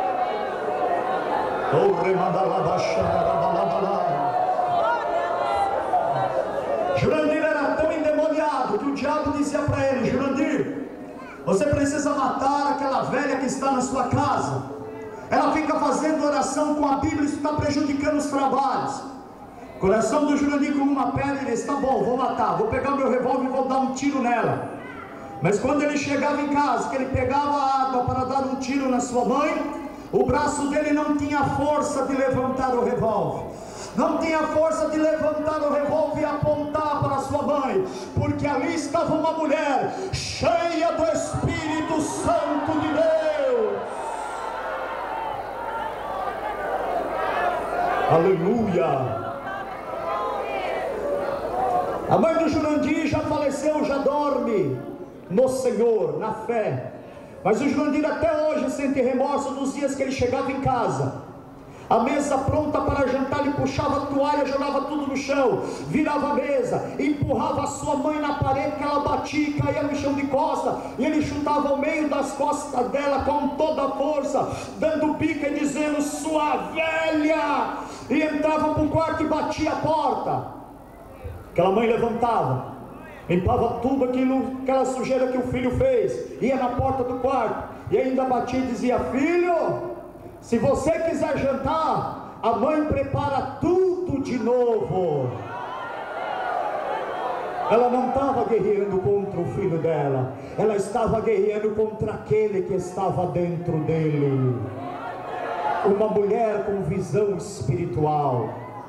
Jurandir era tão endemoniado que o diabo dizia para ele: Jurandir, você precisa matar aquela velha que está na sua casa. Ela fica fazendo oração com a Bíblia, isso está prejudicando os trabalhos. O coração do Jurandir como uma pedra, ele disse: tá bom, vou matar, vou pegar meu revólver e vou dar um tiro nela. Mas quando ele chegava em casa, que ele pegava água para dar um tiro na sua mãe, o braço dele não tinha força de levantar o revólver, não tinha força de levantar o revólver e apontar para sua mãe, porque ali estava uma mulher cheia do Espírito Santo de Deus. Aleluia. A mãe do Jurandir já faleceu, já dorme no Senhor, na fé. Mas o Jurandir até hoje sente remorso dos dias que ele chegava em casa, a mesa pronta para jantar, ele puxava a toalha, jogava tudo no chão, virava a mesa, empurrava a sua mãe na parede, que ela batia e caía no chão de costa, e ele chutava ao meio das costas dela com toda a força, dando bica e dizendo: sua velha! E entrava para o quarto e batia a porta. Aquela mãe levantava, limpava tudo aquilo, aquela sujeira que o filho fez, ia na porta do quarto e ainda batia e dizia: filho, se você quiser jantar, a mãe prepara tudo de novo. Ela não estava guerreando contra o filho dela, ela estava guerreando contra aquele que estava dentro dele. Uma mulher com visão espiritual.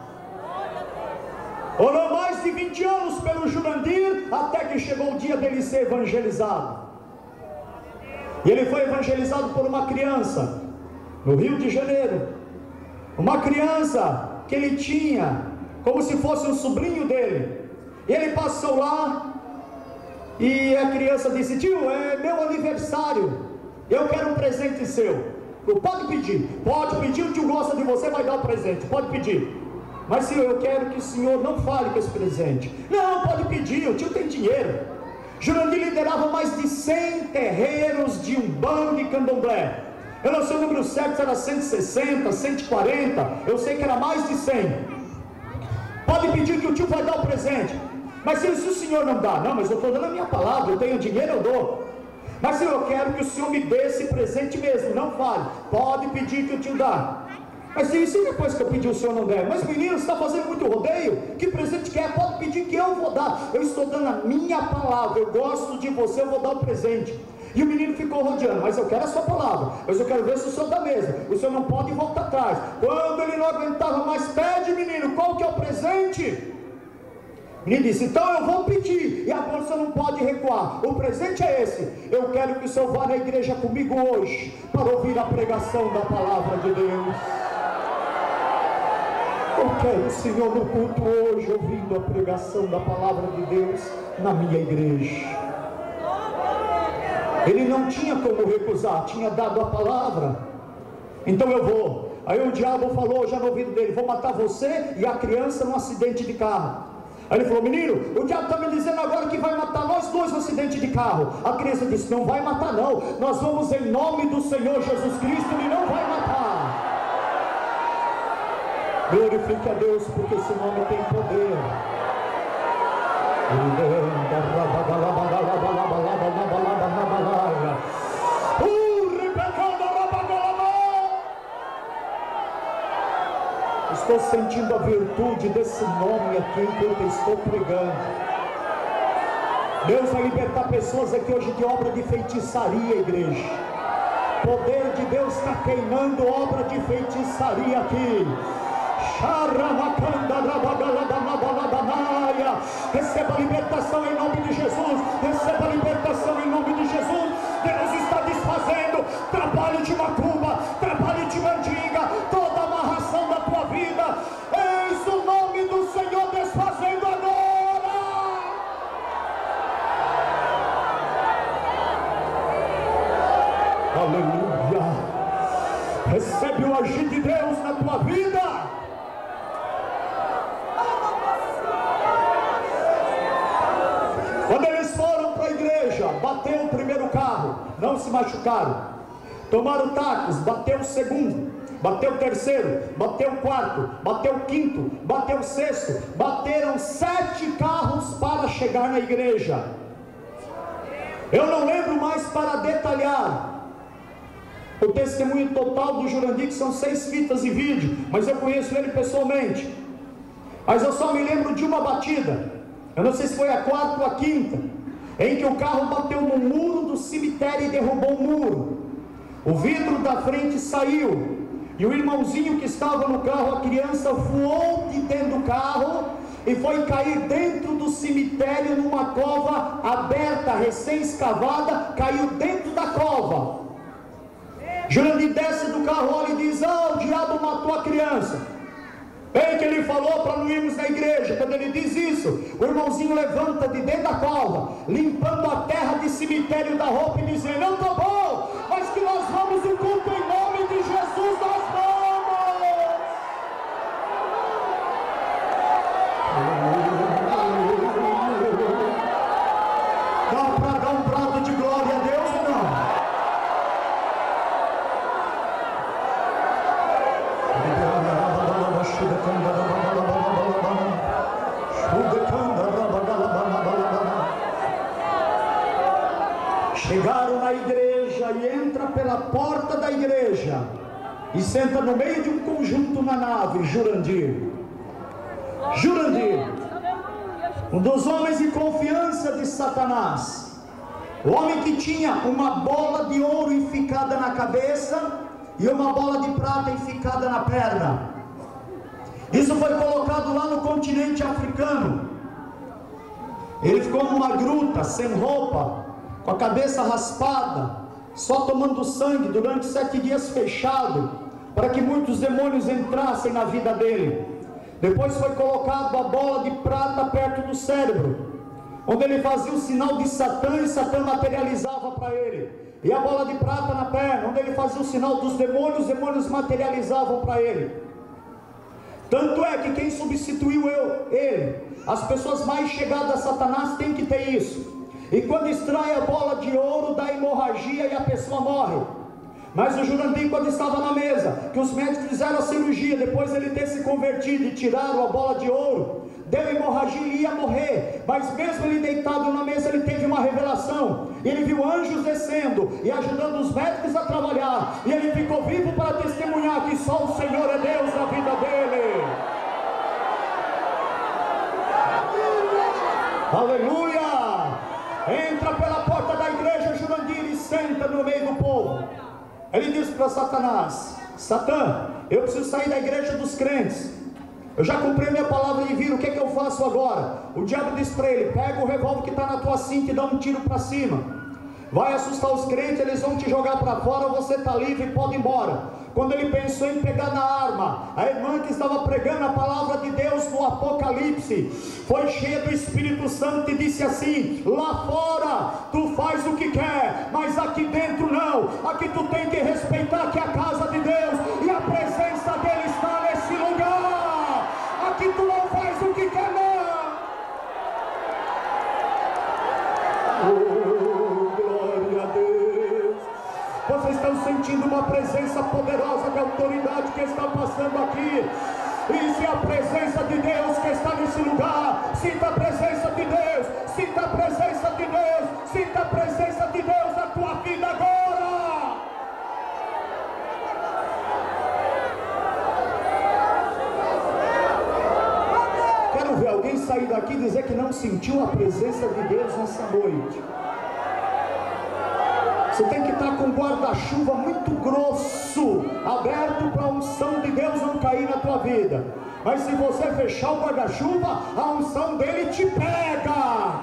Orou mais de vinte anos pelo Jurandir, até que chegou o dia dele ser evangelizado. E ele foi evangelizado por uma criança no Rio de Janeiro, uma criança que ele tinha como se fosse um sobrinho dele. E ele passou lá e a criança disse: tio, é meu aniversário, eu quero um presente seu. Pode pedir, pode pedir, o tio gosta de você, vai dar o presente, pode pedir. Mas senhor, eu quero que o senhor não fale com esse presente. Não, pode pedir, o tio tem dinheiro. Jurandir liderava mais de cem terreiros de Umbanda e Candomblé. Eu não sei o número certo, se era cento e sessenta, cento e quarenta, eu sei que era mais de cem. Pode pedir que o tio vai dar o presente. Mas se, se o senhor não dá, não, mas eu estou dando a minha palavra, eu tenho dinheiro, eu dou. Mas senhor, eu quero que o senhor me dê esse presente mesmo, não fale. Pode pedir que o tio dá. Mas se, se depois que eu pedir o senhor não der, mas menino, você está fazendo muito rodeio, que presente quer? Pode pedir que eu vou dar. Eu estou dando a minha palavra, eu gosto de você, eu vou dar o presente. E o menino ficou rodeando: mas eu quero a sua palavra, mas eu quero ver se o senhor dá mesmo, o senhor não pode voltar atrás. Quando ele não aguentava mais: pede, menino, qual que é o presente? O menino disse: então eu vou pedir, e agora o senhor não pode recuar, o presente é esse, eu quero que o senhor vá na igreja comigo hoje, para ouvir a pregação da palavra de Deus. Eu quero o Senhor no culto hoje, ouvindo a pregação da palavra de Deus na minha igreja. Ele não tinha como recusar, tinha dado a palavra. Então eu vou. Aí o diabo falou já no ouvido dele: vou matar você e a criança num acidente de carro. Aí ele falou: menino, o diabo está me dizendo agora que vai matar nós dois no acidente de carro. A criança disse: não vai matar não, nós vamos em nome do Senhor Jesus Cristo, Ele não vai matar. Glorifique a Deus, porque esse nome tem poder. Estou sentindo a virtude desse nome aqui enquanto estou pregando. Deus vai libertar pessoas aqui hoje de obra de feitiçaria, igreja. Poder de Deus está queimando obra de feitiçaria aqui. Receba a libertação em nome de Jesus. Receba a libertação em nome de Jesus. Deus está desfazendo trabalho de macumba, trabalho de mandinga, toda amarração da tua vida. Eis o nome do Senhor desfazendo agora. Aleluia. Recebe o agir de Deus na tua vida. Quando eles foram para a igreja, bateu o primeiro carro, não se machucaram. Tomaram tacos, bateu o segundo, bateu o terceiro, bateu o quarto, bateu o quinto, bateu o sexto. Bateram sete carros para chegar na igreja. Eu não lembro mais para detalhar o testemunho total do Jurandir, que são seis fitas e vídeo, mas eu conheço ele pessoalmente. Mas eu só me lembro de uma batida. Eu não sei se foi a quarta ou a quinta, em que o carro bateu no muro do cemitério e derrubou o muro. O vidro da frente saiu, e o irmãozinho que estava no carro, a criança, voou de dentro do carro e foi cair dentro do cemitério, numa cova aberta, recém-escavada, caiu dentro da cova. Jurandir desce do carro, olha e diz: ah, o diabo matou a criança. Bem que ele falou para não irmos na igreja. Quando ele diz isso, o irmãozinho levanta de dentro da cova, limpando a terra de cemitério da roupa e dizendo: não estou bom, mas que nós vamos o culto em nome de Jesus, nós vamos. Dá para dar um brado de glória a Deus ou não? Chegaram na igreja e entra pela porta da igreja e senta no meio de um conjunto na nave. Jurandir, Jurandir, um dos homens de confiança de Satanás, o homem que tinha uma bola de ouro enficada na cabeça e uma bola de prata enficada na perna. Isso foi colocado lá no continente africano. Ele ficou numa gruta, sem roupa, com a cabeça raspada, só tomando sangue durante sete dias fechado, para que muitos demônios entrassem na vida dele. Depois foi colocado a bola de prata perto do cérebro, onde ele fazia o sinal de Satã e Satã materializava para ele. E a bola de prata na perna, onde ele fazia o sinal dos demônios, os demônios materializavam para ele. Tanto é que quem substituiu eu, ele, as pessoas mais chegadas a Satanás têm que ter isso. E quando extrai a bola de ouro, dá hemorragia e a pessoa morre. Mas o Jurandir, quando estava na mesa, que os médicos fizeram a cirurgia, depois ele ter se convertido e tiraram a bola de ouro, deu hemorragia e ia morrer. Mas mesmo ele deitado na mesa, ele teve uma revelação. Ele viu anjos descendo e ajudando os médicos a trabalhar. E ele ficou vivo para testemunhar que só o Senhor é Deus na vida dele. Aleluia! Entra pela porta da igreja, Jurandir, e senta no meio do povo. Ele disse para Satanás: Satã, eu preciso sair da igreja dos crentes. Eu já cumpri minha palavra de vir, o que é que eu faço agora? O diabo disse para ele: pega o revólver que está na tua cinta e dá um tiro para cima. vai assustar os crentes, eles vão te jogar para fora, você está livre e pode ir embora. Quando ele pensou em pegar na arma, a irmã que estava pregando a palavra de Deus no Apocalipse, foi cheia do Espírito Santo e disse assim: lá fora tu faz o que quer, mas aqui dentro não, aqui tu tem que respeitar que é a casa de Deus, e a presença dele está nesse lugar, aqui tu não faz o que quer não. Oh, glória a Deus. Vocês estão sentindo uma presença poderosa de autoridade que está passando aqui. E se a presença de Deus que está nesse lugar, sinta a presença de Deus, sinta a presença de Deus, sinta a presença de Deus na tua vida agora. Quero ver alguém sair daqui e dizer que não sentiu a presença de Deus nessa noite. Você tem que estar com guarda-chuva muito grosso, aberto para a unção de Deus não cair na tua vida. Mas se você fechar o guarda-chuva, a unção dele te pega.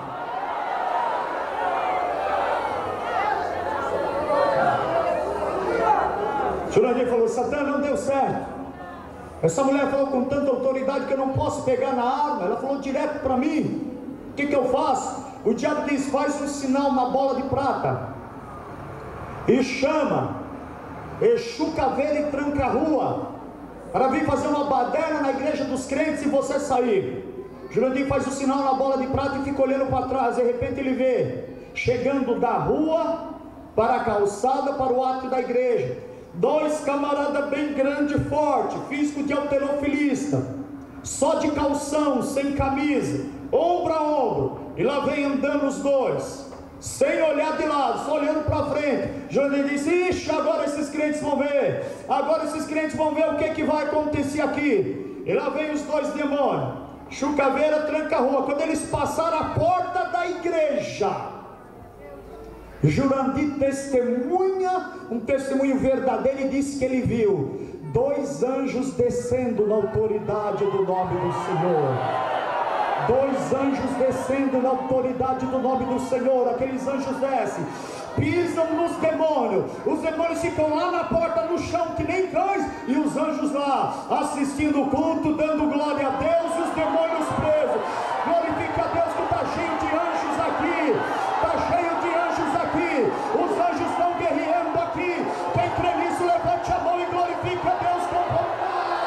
Jurandir falou: Satã, não deu certo. Essa mulher falou com tanta autoridade que eu não posso pegar na arma. Ela falou direto para mim. O que, que eu faço? O diabo diz: faz um sinal na bola de prata e chama Exu, Caveira e Tranca-Rua para vir fazer uma baderna na igreja dos crentes e você sair. Jurandir faz o sinal na bola de prata e fica olhando para trás. De repente ele vê chegando da rua para a calçada, para o átrio da igreja, dois camaradas bem grande e forte, físico de halterofilista, só de calção, sem camisa, ombro a ombro, e lá vem andando os dois, sem olhar de lado, só olhando para frente. Jurandir disse: ixi, agora esses crentes vão ver, agora esses crentes vão ver o que, que vai acontecer aqui. E lá vem os dois demônios, Exu, Caveira, Tranca-Rua. Quando eles passaram a porta da igreja, Jurandir testemunha, um testemunho verdadeiro, e disse que ele viu dois anjos descendo na autoridade do nome do Senhor. Dois anjos descendo na autoridade do nome do Senhor. Aqueles anjos descem, pisam nos demônios, os demônios ficam lá na porta, no chão, que nem cães, e os anjos lá, assistindo o culto, dando glória a Deus, e os demônios presos. Glorifica a Deus que está cheio de anjos aqui, está cheio de anjos aqui, os anjos estão guerreando aqui. Quem crê nisso, levante a mão e glorifica a Deus com vontade.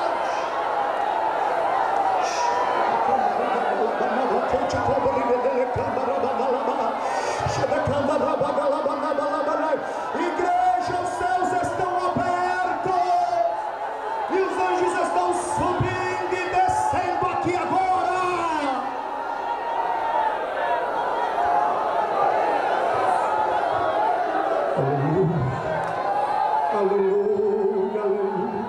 Igreja, os céus estão abertos e os anjos estão subindo e descendo aqui agora. Aleluia, aleluia, aleluia.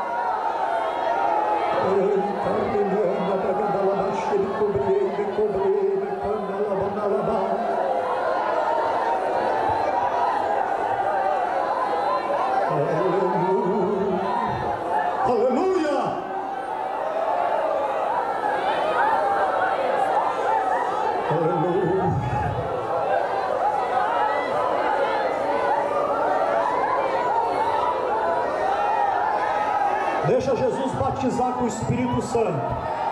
Deixa Jesus batizar com o Espírito Santo.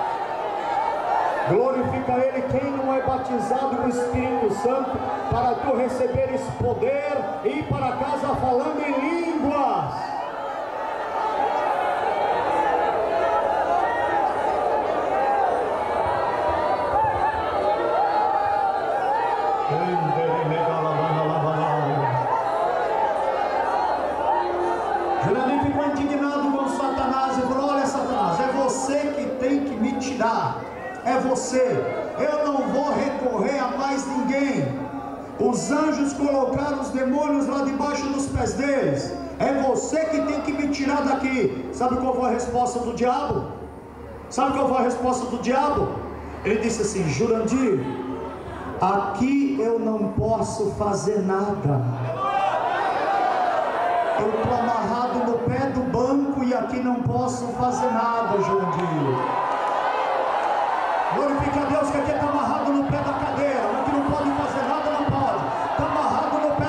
Glorifica Ele. Quem não é batizado com o Espírito Santo, para tu receberes poder e ir para casa falando em línguas. Jurandir ficou indignado com Satanás e falou: olha, Satanás, é você que tem que me tirar, é você, eu não vou recorrer a mais ninguém. Os anjos colocaram os demônios lá debaixo dos pés deles, é você que tem que me tirar daqui. Sabe qual foi a resposta do diabo? Sabe qual foi a resposta do diabo? Ele disse assim: Jurandir, aqui eu não posso fazer nada. Eu estou amarrado no pé do banco e aqui não posso fazer nada, Jurandir. Glorifica a Deus que aqui está amarrado no pé da cadeira. Aqui não pode fazer nada, não pode. Está amarrado no pé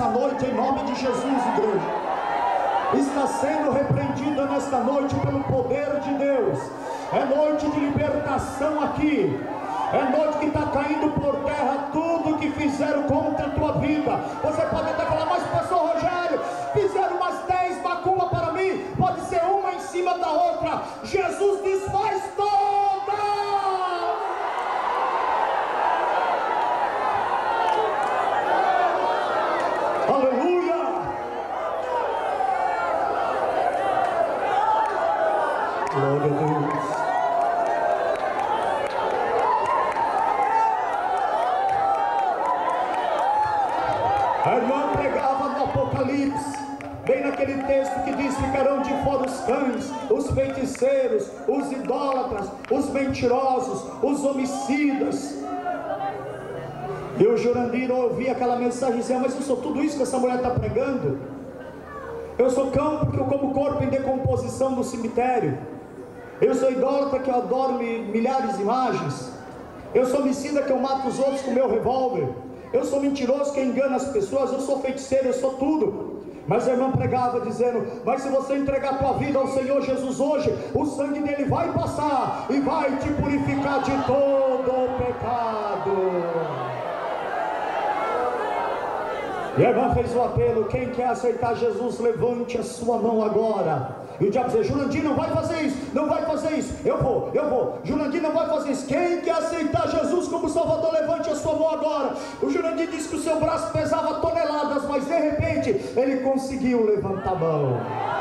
nesta noite, em nome de Jesus, igreja, está sendo repreendida nesta noite pelo poder de Deus. É noite de libertação aqui. É noite que está caindo por terra tudo que fizeram contra a tua vida. Você pode até falar, mas pastor Rogério, fizeram umas dez macumbas para mim. Pode ser uma em cima da outra. Jesus desfaz toda. Aleluia. Glória a Deus. A irmã pregava no Apocalipse, bem naquele texto que diz: ficarão de fora os cães, os feiticeiros, os idólatras, os mentirosos, os homicidas. E o Jurandir ouvia aquela mensagem e dizia: mas eu sou tudo isso que essa mulher está pregando? Eu sou cão porque eu como corpo em decomposição no cemitério. Eu sou idólatra que eu adoro milhares de imagens. Eu sou homicida que eu mato os outros com meu revólver. Eu sou mentiroso que engana as pessoas. Eu sou feiticeiro, eu sou tudo. Mas a irmã pregava dizendo: mas se você entregar a tua vida ao Senhor Jesus hoje, o sangue dele vai passar e vai te purificar de todo o pecado. E a irmã fez o apelo: quem quer aceitar Jesus, levante a sua mão agora. E o diabo dizia: Jurandir não vai fazer isso, não vai fazer isso. Eu vou, eu vou. Jurandir não vai fazer isso. Quem quer aceitar Jesus como Salvador, levante a sua mão agora. O Jurandir disse que o seu braço pesava toneladas, mas de repente ele conseguiu levantar a mão.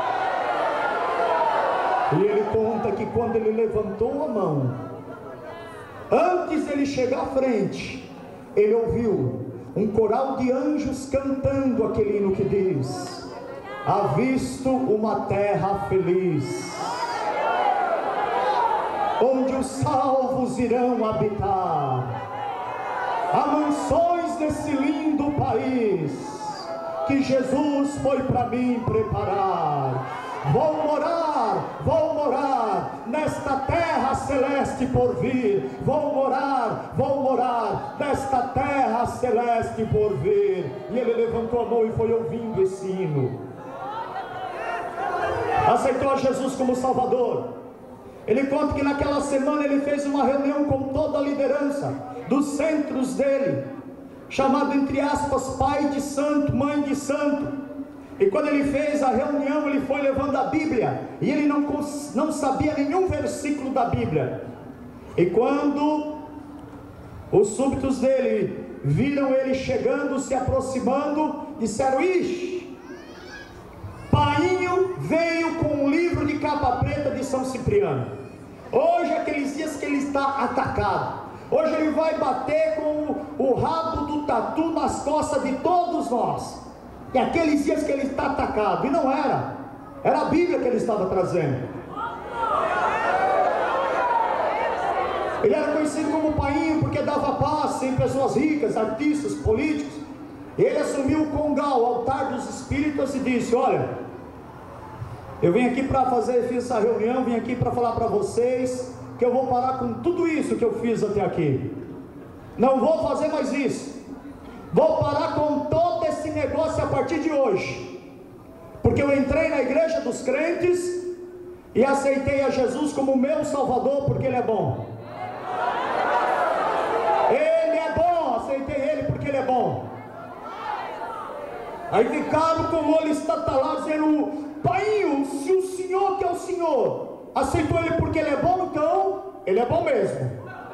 E ele conta que quando ele levantou a mão, antes de ele chegar à frente, ele ouviu um coral de anjos cantando aquele hino que diz: há visto uma terra feliz, onde os salvos irão habitar. Há mansões nesse lindo país que Jesus foi para mim preparar. Vou morar, vou morar nesta terra celeste por vir. Vou morar, vou morar nesta terra celeste por vir. E ele levantou a mão e foi ouvindo esse hino. Aceitou a Jesus como Salvador. Ele conta que naquela semana ele fez uma reunião com toda a liderança dos centros dele, chamado entre aspas pai de santo, mãe de santo. E quando ele fez a reunião, ele foi levando a Bíblia, e ele não, não sabia nenhum versículo da Bíblia. E quando os súbditos dele viram ele chegando, se aproximando, disseram: ixi, Painho veio com um livro de capa preta de São Cipriano. Hoje é aqueles dias que ele está atacado. Hoje ele vai bater com o rabo do tatu nas costas de todos nós. E aqueles dias que ele está atacado. E não era, era a Bíblia que ele estava trazendo. Ele era conhecido como Painho porque dava passe em pessoas ricas, artistas, políticos. Ele assumiu o Congal, o altar dos espíritos, e disse: olha, eu vim aqui para fazer, fiz essa reunião, vim aqui para falar para vocês que eu vou parar com tudo isso que eu fiz até aqui. Não vou fazer mais isso. Vou parar com todo esse negócio a partir de hoje, porque eu entrei na igreja dos crentes e aceitei a Jesus como meu Salvador, porque Ele é bom. Ele é bom, aceitei Ele porque Ele é bom. Aí ficaram com o olho estatalado, dizendo: Painho, se o Senhor que é o Senhor aceitou Ele porque Ele é bom, então Ele é bom mesmo.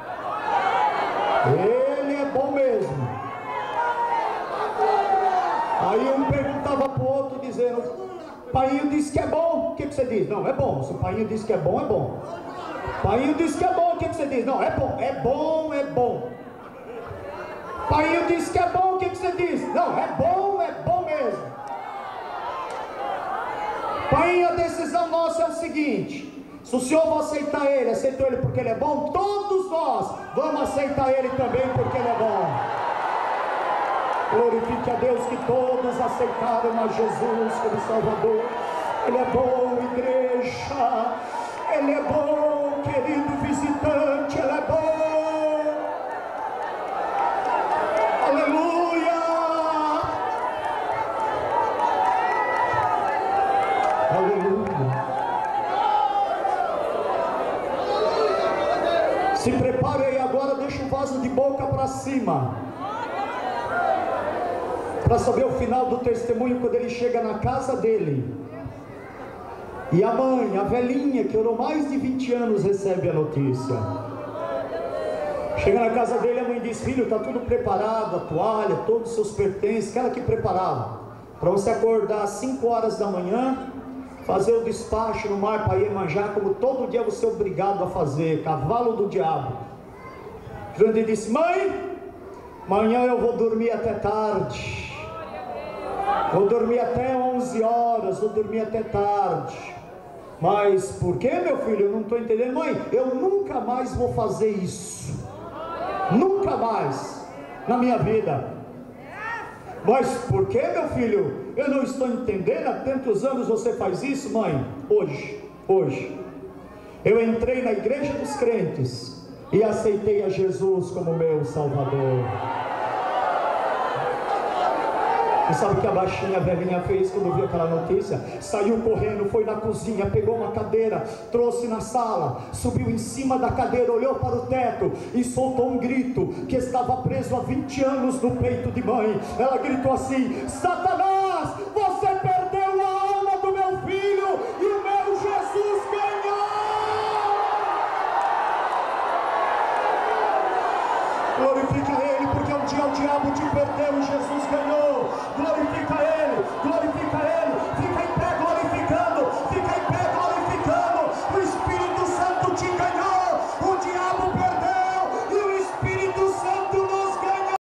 Ele é bom mesmo. Aí um perguntava para o outro, dizendo: Painho disse que é bom, o que, que você diz? Não, é bom. Se o Painho disse que é bom, é bom. Painho disse que é bom, o que, que você diz? Não, é bom, é bom, é bom. Painho disse que é bom, o que, que você diz? Não, é bom, é bom mesmo. Painho, a decisão nossa é o seguinte: se o senhor vai aceitar Ele, aceitou Ele porque Ele é bom, todos nós vamos aceitar Ele também porque Ele é bom. Glorifique a Deus que todos aceitaram a Jesus como Salvador. Ele é bom, igreja. Ele é bom, querido visitante. Ele é bom. Aleluia. Se prepare aí agora, deixa o vaso de boca para cima, para saber o final do testemunho quando ele chega na casa dele. E a mãe, a velhinha que orou mais de vinte anos, recebe a notícia. Chega na casa dele, a mãe diz: filho, está tudo preparado, a toalha, todos os seus pertences, aquela que preparava, para você acordar às cinco horas da manhã, fazer o despacho no mar para Iemanjá, como todo dia você é obrigado a fazer, cavalo do diabo. Grande disse: mãe, amanhã eu vou dormir até tarde, vou dormir até onze horas, vou dormir até tarde. Mas por que, meu filho? Eu não estou entendendo. Mãe, eu nunca mais vou fazer isso, nunca mais na minha vida. Mas por que, meu filho? Eu não estou entendendo. Há tantos anos você faz isso, mãe? Hoje, hoje eu entrei na igreja dos crentes e aceitei a Jesus como meu Salvador. E sabe o que a baixinha, a velhinha fez quando viu aquela notícia? Saiu correndo, foi na cozinha, pegou uma cadeira, trouxe na sala, subiu em cima da cadeira, olhou para o teto e soltou um grito que estava preso há vinte anos no peito de mãe. Ela gritou assim: Satanás, você perdeu a alma do meu filho e o meu Jesus ganhou. Glorifica Ele, porque um dia o diabo te perdeu e Jesus ganhou. Glorifica Ele.